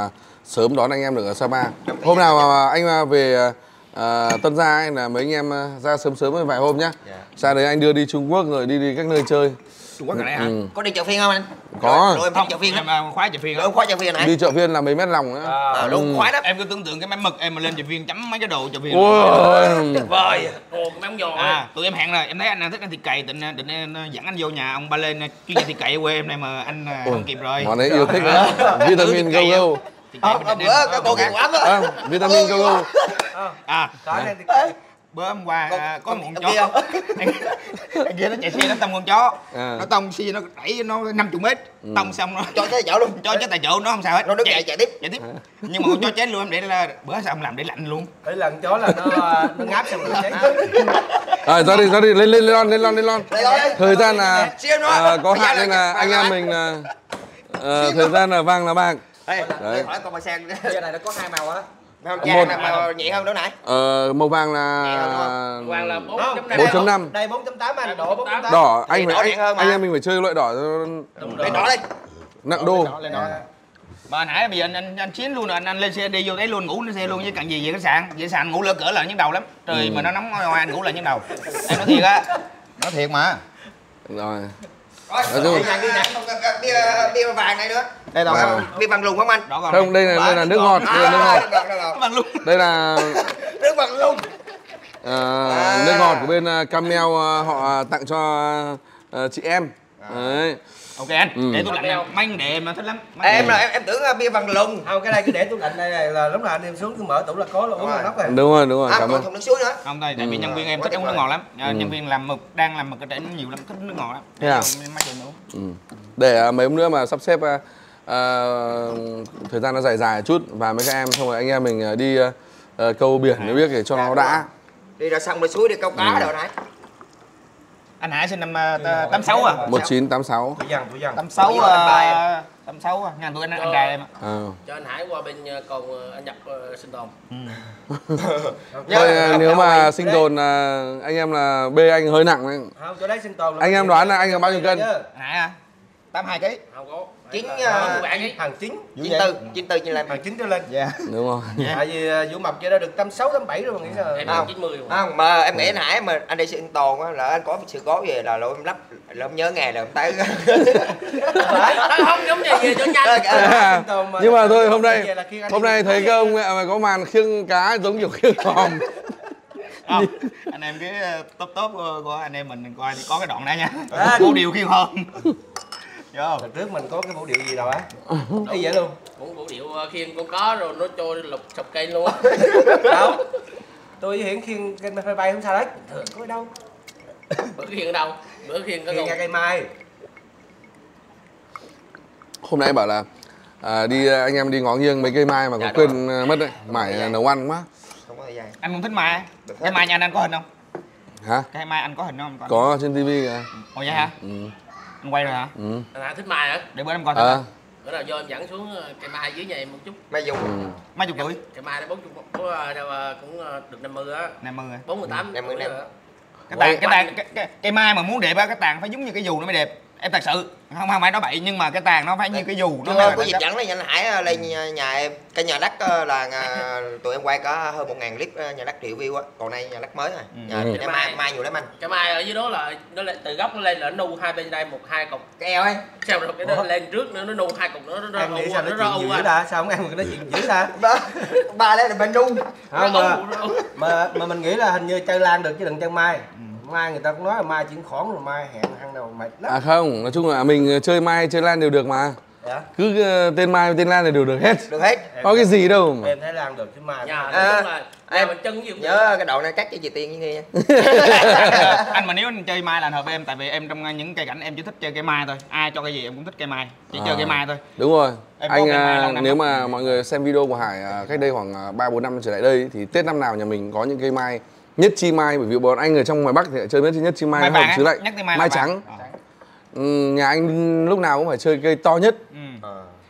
sớm đón anh em được ở Sapa. Hôm nào mà anh về à, Tân Gia ấy, là mấy anh em ra sớm sớm với vài hôm nhá. Dạ. Sau đấy anh đưa đi Trung Quốc rồi đi đi các nơi chơi.
Trung Quốc này hả? Ừ. Có đi chợ phiên không anh?
Có.
Rồi em không chợ phiên
em khoái chợ phiên.
Rồi em khoái chợ phiên này.
Đi chợ phiên là mấy mét lòng nữa.
À, đúng khoái lắm.
Em cứ tưởng tượng cái máy mực em mà lên chợ phiên chấm mấy cái đồ chợ phiên.
Ôi.
Tuyệt vời.
Ồ, cái mắm giò.
À, tụi em hẹn rồi, em thấy anh thích ăn thịt cầy, định định dẫn anh vô nhà ông Ba Lên chuyên gia thịt cầy ở quê em này mà anh không kịp rồi.
Món ấy yêu thích lắm. Vitamin go go.
Ờ, bữa cái cô ghiền lắm á.
Vitamin go go.
À, bữa hôm qua có một con chó anh kia nó chạy xe nó tông con chó à. Nó tông xe nó đẩy nó năm mươi mét ừ. Tông xong nó
cho tới chỗ luôn,
cho chết tại chỗ nó không sao hết,
nó đứng dậy chạy tiếp
chạy tiếp nhưng mà con chó chết luôn em để là bữa sao ông làm để lạnh luôn
cái lần chó là nó nó ngáp xong rồi chết.
Rồi ra đi ra đi lên lên lên lon lên lon lên lon. Thời gian là có hạn nên là anh em mình thời gian là vàng là bạc.
Đấy. Hỏi con bà sang
giờ này nó có hai màu á.
Màu vàng là màu nhẹ hơn đó nãy.
Ờ, màu vàng là
vàng là
bốn chấm năm.
Đây bốn chấm tám anh, đỏ bốn chấm tám.
Đỏ, anh phải anh, anh em mình phải chơi loại đỏ
để đỏ lên.
Nặng đô.
Mà nãy bây giờ anh anh, anh chiến luôn rồi, anh, anh lên xe đi vô đấy luôn, ngủ lên xe luôn chứ cần gì về khách sạn. Về sàn ngủ lỡ cỡ là nhức đầu lắm. Trời ừ. Mà nó nóng ngoài ngoài anh ngủ là nhức đầu. Em nói thiệt á. Nói thiệt mà.
Rồi.
Rồi, đi nhận đi nhận bia bia vàng này nữa.
Đây đâu?
Bia vàng lùng không anh?
Không, đây là đây là nước ngọt, đây là nước ngọt. Đây là
nước vàng lùng.
À, nước ngọt của bên Camel họ tặng cho uh, chị em. Đấy.
Ok anh, ừ. Để tủ lạnh nào, manh để em thích lắm.
Em, em là em, em tưởng bia vàng lùng.
Không, cái này cứ để tủ lạnh đây này là lúc nào anh em xuống cứ mở tủ là có luôn, uống là nóc rồi.
Đúng rồi, đúng rồi,
à,
cảm ơn.
Thùng nước suối nữa.
Không đây, tại vì ừ. nhân viên em thích uống nước ngọt lắm. Ừ. Nhân viên làm mực đang làm mực ở đây nhiều lắm, thích nước ngọt lắm.
Thế à? Ừ. Để uh, mấy hôm nữa mà sắp xếp uh, uh, thời gian nó dài dài chút và mấy các em xong rồi anh em mình uh, đi uh, uh, câu biển nếu biết để cho nó đã.
Đi ra sông đi suối đi câu cá ừ. Rồi nãy.
Anh Hải sinh năm uh, tám sáu à?
một chín tám sáu.
Tuổi dần, tuổi dần.
tám sáu tám sáu ngàn tuổi anh anh trai em.
À. Cho anh Hải qua bên còn anh nhập uh, sinh tồn. Ừ.
Thôi nếu mà sinh tồn uh, anh em là bê anh hơi nặng đấy.
Không, chỗ đấy sinh tồn.
Anh em đoán là anh là bao nhiêu cân?
Hải à? tám mươi hai ký.
Không có.
Chín
hàng chín.
chín tư, chín tư như là
hàng chín trở lên.
Dạ.
Đúng rồi.
Tại vì Vũ Mập kia đã được tám sáu tám bảy rồi mà nghĩ sao?
Em chín mươi.
Không, mà em nghĩ anh Hải mà anh đi sinh tồn á là anh có sự cố về là lỗi em lắp là em nhớ ngày là em tới.
Không giống như về cho nhanh.
Nhưng mà thôi hôm nay hôm nay thấy cái ông mẹ mà có màn khiêng cá giống kiểu khiêng hòm.
Không, anh em cái top top của anh em mình coi thì có cái đoạn này nha. Cô điều khiêng hòm.
Lần trước mình có cái vũ điệu gì đâu á? Ý vậy luôn.
Cũng vũ điệu khiêng con có rồi nó trôi lục sập cây luôn.
Đâu? Tôi với Hiển khiêng cây mai bay không sao đấy. Thường có ở đâu?
Bữa khiêng ở đâu? Bữa khiêng có
cây mai.
Hôm nay bảo là à, đi anh em đi ngó nghiêng mấy cây mai mà có dạ, quên rồi. Mất đấy, mải dạ. Nấu ăn quá.
Không có thời gian.
Anh không thích mai? Cái mai nhà anh có hình không?
Hả?
Cái mai anh có hình không? Còn
có trên tivi kìa.
Ồ vậy hả?
Ừ.
Anh quay rồi hả?
Ừ.
Anh Hải thích mai hả?
Để bữa em coi thử.
À.
Bữa nào vô em dẫn xuống cây mai dưới nhà em một chút.
Mai dùng.
Ừ.
Mấy chục tuổi?
Cây mai đó bốn chục cũng được năm mươi á.
năm mươi rồi.
bốn mươi tám.
năm mươi năm.
Cái tàn cái tàn cái, cái, cây mai mà muốn đẹp á, cái tàn phải giống như cái dù nó mới đẹp. Em thật sự không không phải nói bậy nhưng mà cái tàn nó phải như cái dù nó mới
có dịp dẫn lên anh Hải lên nhà, nhà em cái nhà đất là tụi em quay có hơn một ngàn clip nhà đất triệu view á, còn đây nhà đất mới rồi. Nhà,
ừ.
Nhà mai mai nhiều lắm anh.
Cái mai ở dưới đó là nó lên từ gốc nó lên là nó nu hai bên đây một hai cục
cái eo ấy.
Sao rồi cái nó lên trước nữa nó nu hai cục nữa nó
em nghĩ sao nó
ra
chuyện dữ ta? Sao không ăn cái nói chuyện dữ ta?
Ba đây là bên nu.
Không mà, mà mà mình nghĩ là hình như chơi lan được chứ đừng chơi mai. Mai người ta cũng nói là mai chuyển khoản rồi mai hẹn ăn đâu mệt lắm.
À không, nói chung là mình chơi mai chơi lan đều được mà.
Dạ?
Cứ uh, tên mai tên lan này đều được hết.
Được hết.
Có cái gì đâu mà.
Em thấy lan được chứ mai.
Nhà à, là em mình chân gì
nhớ cái đoạn này cắt cho chị Tiên với Nghi.
Anh mà nếu anh chơi mai là hợp với em tại vì em trong những cây cảnh em chỉ thích chơi cây mai thôi. Ai cho cái gì em cũng thích cây mai, chỉ à, chơi cây mai thôi.
Đúng rồi.
Em
anh uh, nếu mà mọi người xem video của Hải uh, cách đây khoảng ba bốn năm trở lại đây thì Tết năm nào nhà mình có những cây mai nhất chi mai, bởi vì bọn anh ở trong ngoài Bắc thì chơi nhất nhất chi mai,
mai
hợp xứ lạnh,
mai,
mai trắng. Ừ, nhà anh lúc nào cũng phải chơi cây to nhất. Ừ.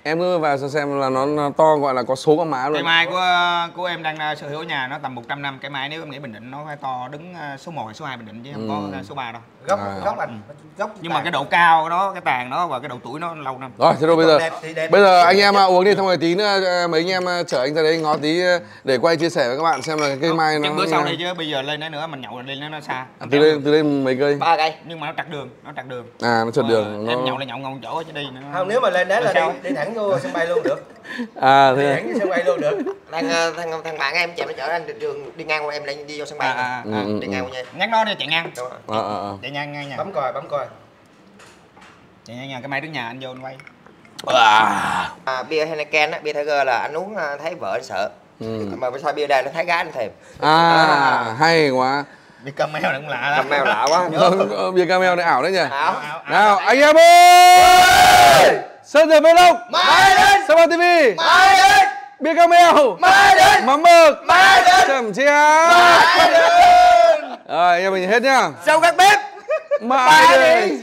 Em cứ vào xem là nó, nó to gọi là có số con má luôn.
Cây mai của của em đang sở hữu ở nhà nó tầm một trăm năm. Cây mai nếu em nghĩ Bình Định nó phải to đứng số một, số hai Bình Định chứ không
Ừ.
có số ba đâu.
Gốc
À.
gốc là gốc.
Nhưng mà cái độ cao của nó, cái tàn nó và cái độ tuổi nó lâu năm.
Rồi, thế thôi bây giờ
đẹp thì đẹp.
bây giờ anh em à, uống đi, xong rồi tí nữa à, mấy anh em à, chở anh ra đấy ngó tí à, để quay chia sẻ với các bạn xem là cái cây mai nó.
Chứ bữa sau đi chứ bây giờ lên đấy nữa mình nhậu lên nó nó xa.
À, từ đây từ đây mấy cây.
ba cây.
Nhưng mà nó trật đường, nó trật đường.
À nó trượt đường.
Em
Nó...
nhậu là nhậu ngon chỗ chứ đi nữa.
Không, nếu mà lên đấy là
Sao?
đi, đi thẳng vô sân bay luôn được.
À
Đi
thế.
thẳng vô sân bay luôn được.
Thằng, ờ, thằng thằng bạn em chạy nó chở anh đi đường đi ngang qua em lên đi vô sân bay.
À, à,
Ừ,
à.
ừ,
Đi
ừ.
ngang qua nha.
Nhắc nó đi chạy ngang.
Đúng rồi.
À, à, à.
Chạy ngang ngang nhà.
Bấm còi, bấm còi.
Chạy ngang nhà cái máy đứng nhà anh vô anh quay.
À.
À, bia Heineken á, bia Tiger là anh uống à, thấy vợ anh sợ.
Ừ.
Mà sao bia đây nó thấy gái anh thèm.
À hay quá.
Bị cơm mèo cũng lạ
Cầm mèo lạ quá.
Vâng, bia camel này ảo đấy nhỉ.
Ảo.
Nào anh em ơi, Sơn Giờ Vlog,
Mai đến.
Sapa ti vi,
Mai đến.
bia camel,
Mai đến.
mắm mực,
Mai đến.
chẩm chéo.
Mai đến.
Rồi anh em mình hết nhá.
Sau các bếp.
Mai đến.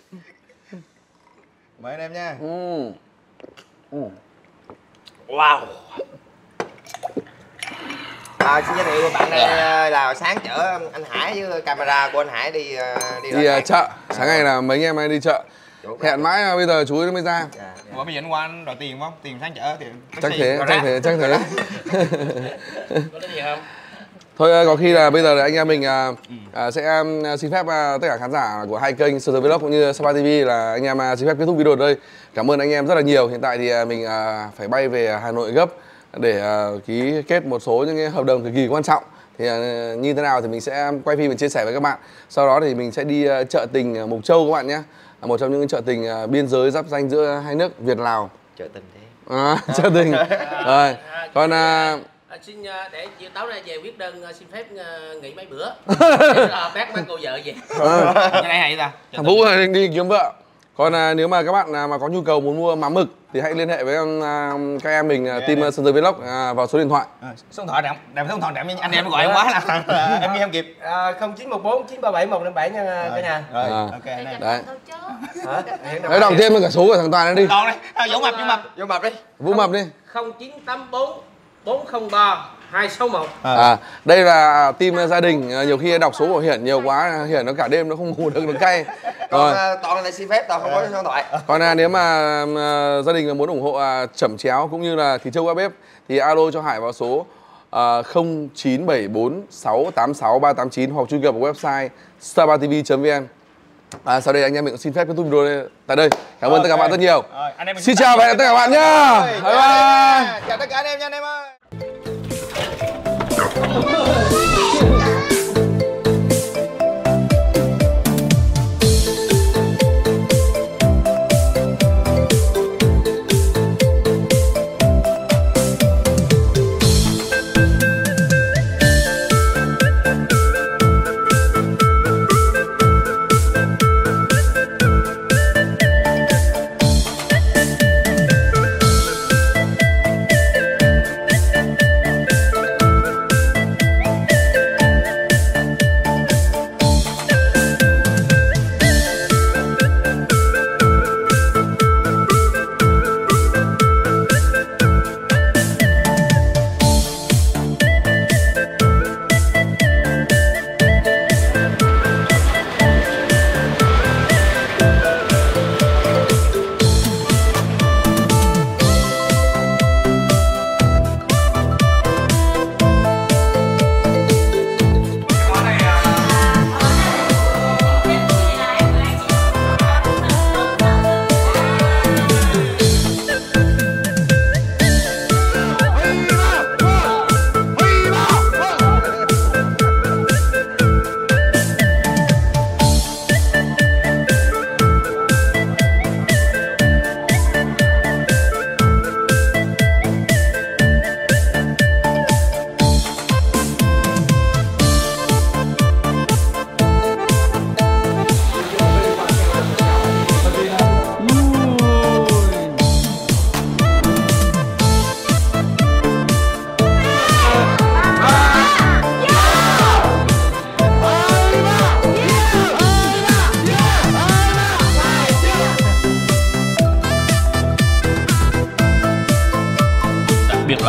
Mời anh em nha.
Ừ. Ừ.
Wow. À, xin giới thiệu bạn này là sáng chở anh Hải với camera của anh Hải đi ờ, đi,
Đi
ra
uh, chợ, sáng ngày là mấy anh em hay đi chợ.
chỗ
Hẹn mãi là bây giờ chú ấy mới ra.
Dạ, dạ.
Ủa bây giờ anh qua anh đòi tiền không? Tiền sáng chở tiền.
Chắc thế, chắc thế, chắc thế.
Có cái gì không?
Thôi ờ, có khi là bây giờ là anh em mình à, à, sẽ à, xin phép à, tất cả khán giả của hai kênh Sơn Giờ Vlog cũng như Sapa ti vi là anh em à, xin phép kết thúc video ở đây. Cảm ơn anh em rất là nhiều. Hiện tại thì à, mình à, phải bay về Hà Nội gấp để à, ký kết một số những cái hợp đồng cực kỳ quan trọng. Thì à, như thế nào thì mình sẽ quay phim và chia sẻ với các bạn. Sau đó thì mình sẽ đi à, chợ tình à, Mộc Châu các bạn nhé. À, một trong những chợ tình à, biên giới giáp ranh giữa hai nước Việt Lào.
Chợ tình thế.
À, chợ tình. Rồi. Còn à,
À, xin à, để chiều tối nay về viết đơn à, xin phép à, nghỉ mấy bữa để à, bác mang cô vợ về.
Cái này hay ta.
thằng Vũ này đi kiếm vợ. Còn à, nếu mà các bạn à, mà có nhu cầu muốn mua mắm mực thì hãy liên hệ với à, các em mình à, team Sơn Giờ Vlog à, vào số điện thoại.
À, số điện thoại đẹp, đẹp số điện thoại đẹp anh em gọi em quá là em nghe không kịp.
À, không chín một bốn chín ba bảy một năm bảy nha cả nhà.
Rồi,
À.
ok anh em.
Đấy.
Hả? Hiện
Đấy, đọc thêm cả số của thằng Toàn này đi.
Còn đây, à, Vũ Mập, Vũ Mập.
Vô mập đi.
Vũ Mập đi.
không chín tám bốn bốn không ba hai sáu một.
À, đây là team gia đình, à, nhiều khi đọc số của Hiển nhiều quá, Hiển nó cả đêm nó không ngủ được, nó cay.
Còn
Rồi.
ờ, toàn là xin phép, toàn không có số điện thoại.
Còn à, nếu mà à, gia đình mà muốn ủng hộ à, chẩm chéo cũng như là thịt trâu qua bếp thì alo cho Hải vào số à, không chín bảy bốn sáu tám sáu ba tám chín hoặc truy cập vào website sapa t v chấm vn. À, sau đây anh em mình cũng xin phép kết thúc video đây- tại đây. Cảm ơn tất cả các bạn rất nhiều.
Rồi, anh em mình
Xin chào và hẹn gặp tất cả các bạn nhá. Bye bye.
Chào tất cả anh em nha anh em ơi.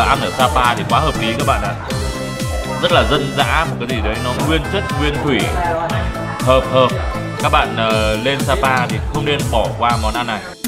và ăn ở Sapa thì quá hợp lý các bạn ạ. Rất là dân dã, một cái gì đấy nó nguyên chất nguyên thủy, hợp hợp. Các bạn uh, lên Sapa thì không nên bỏ qua món ăn này.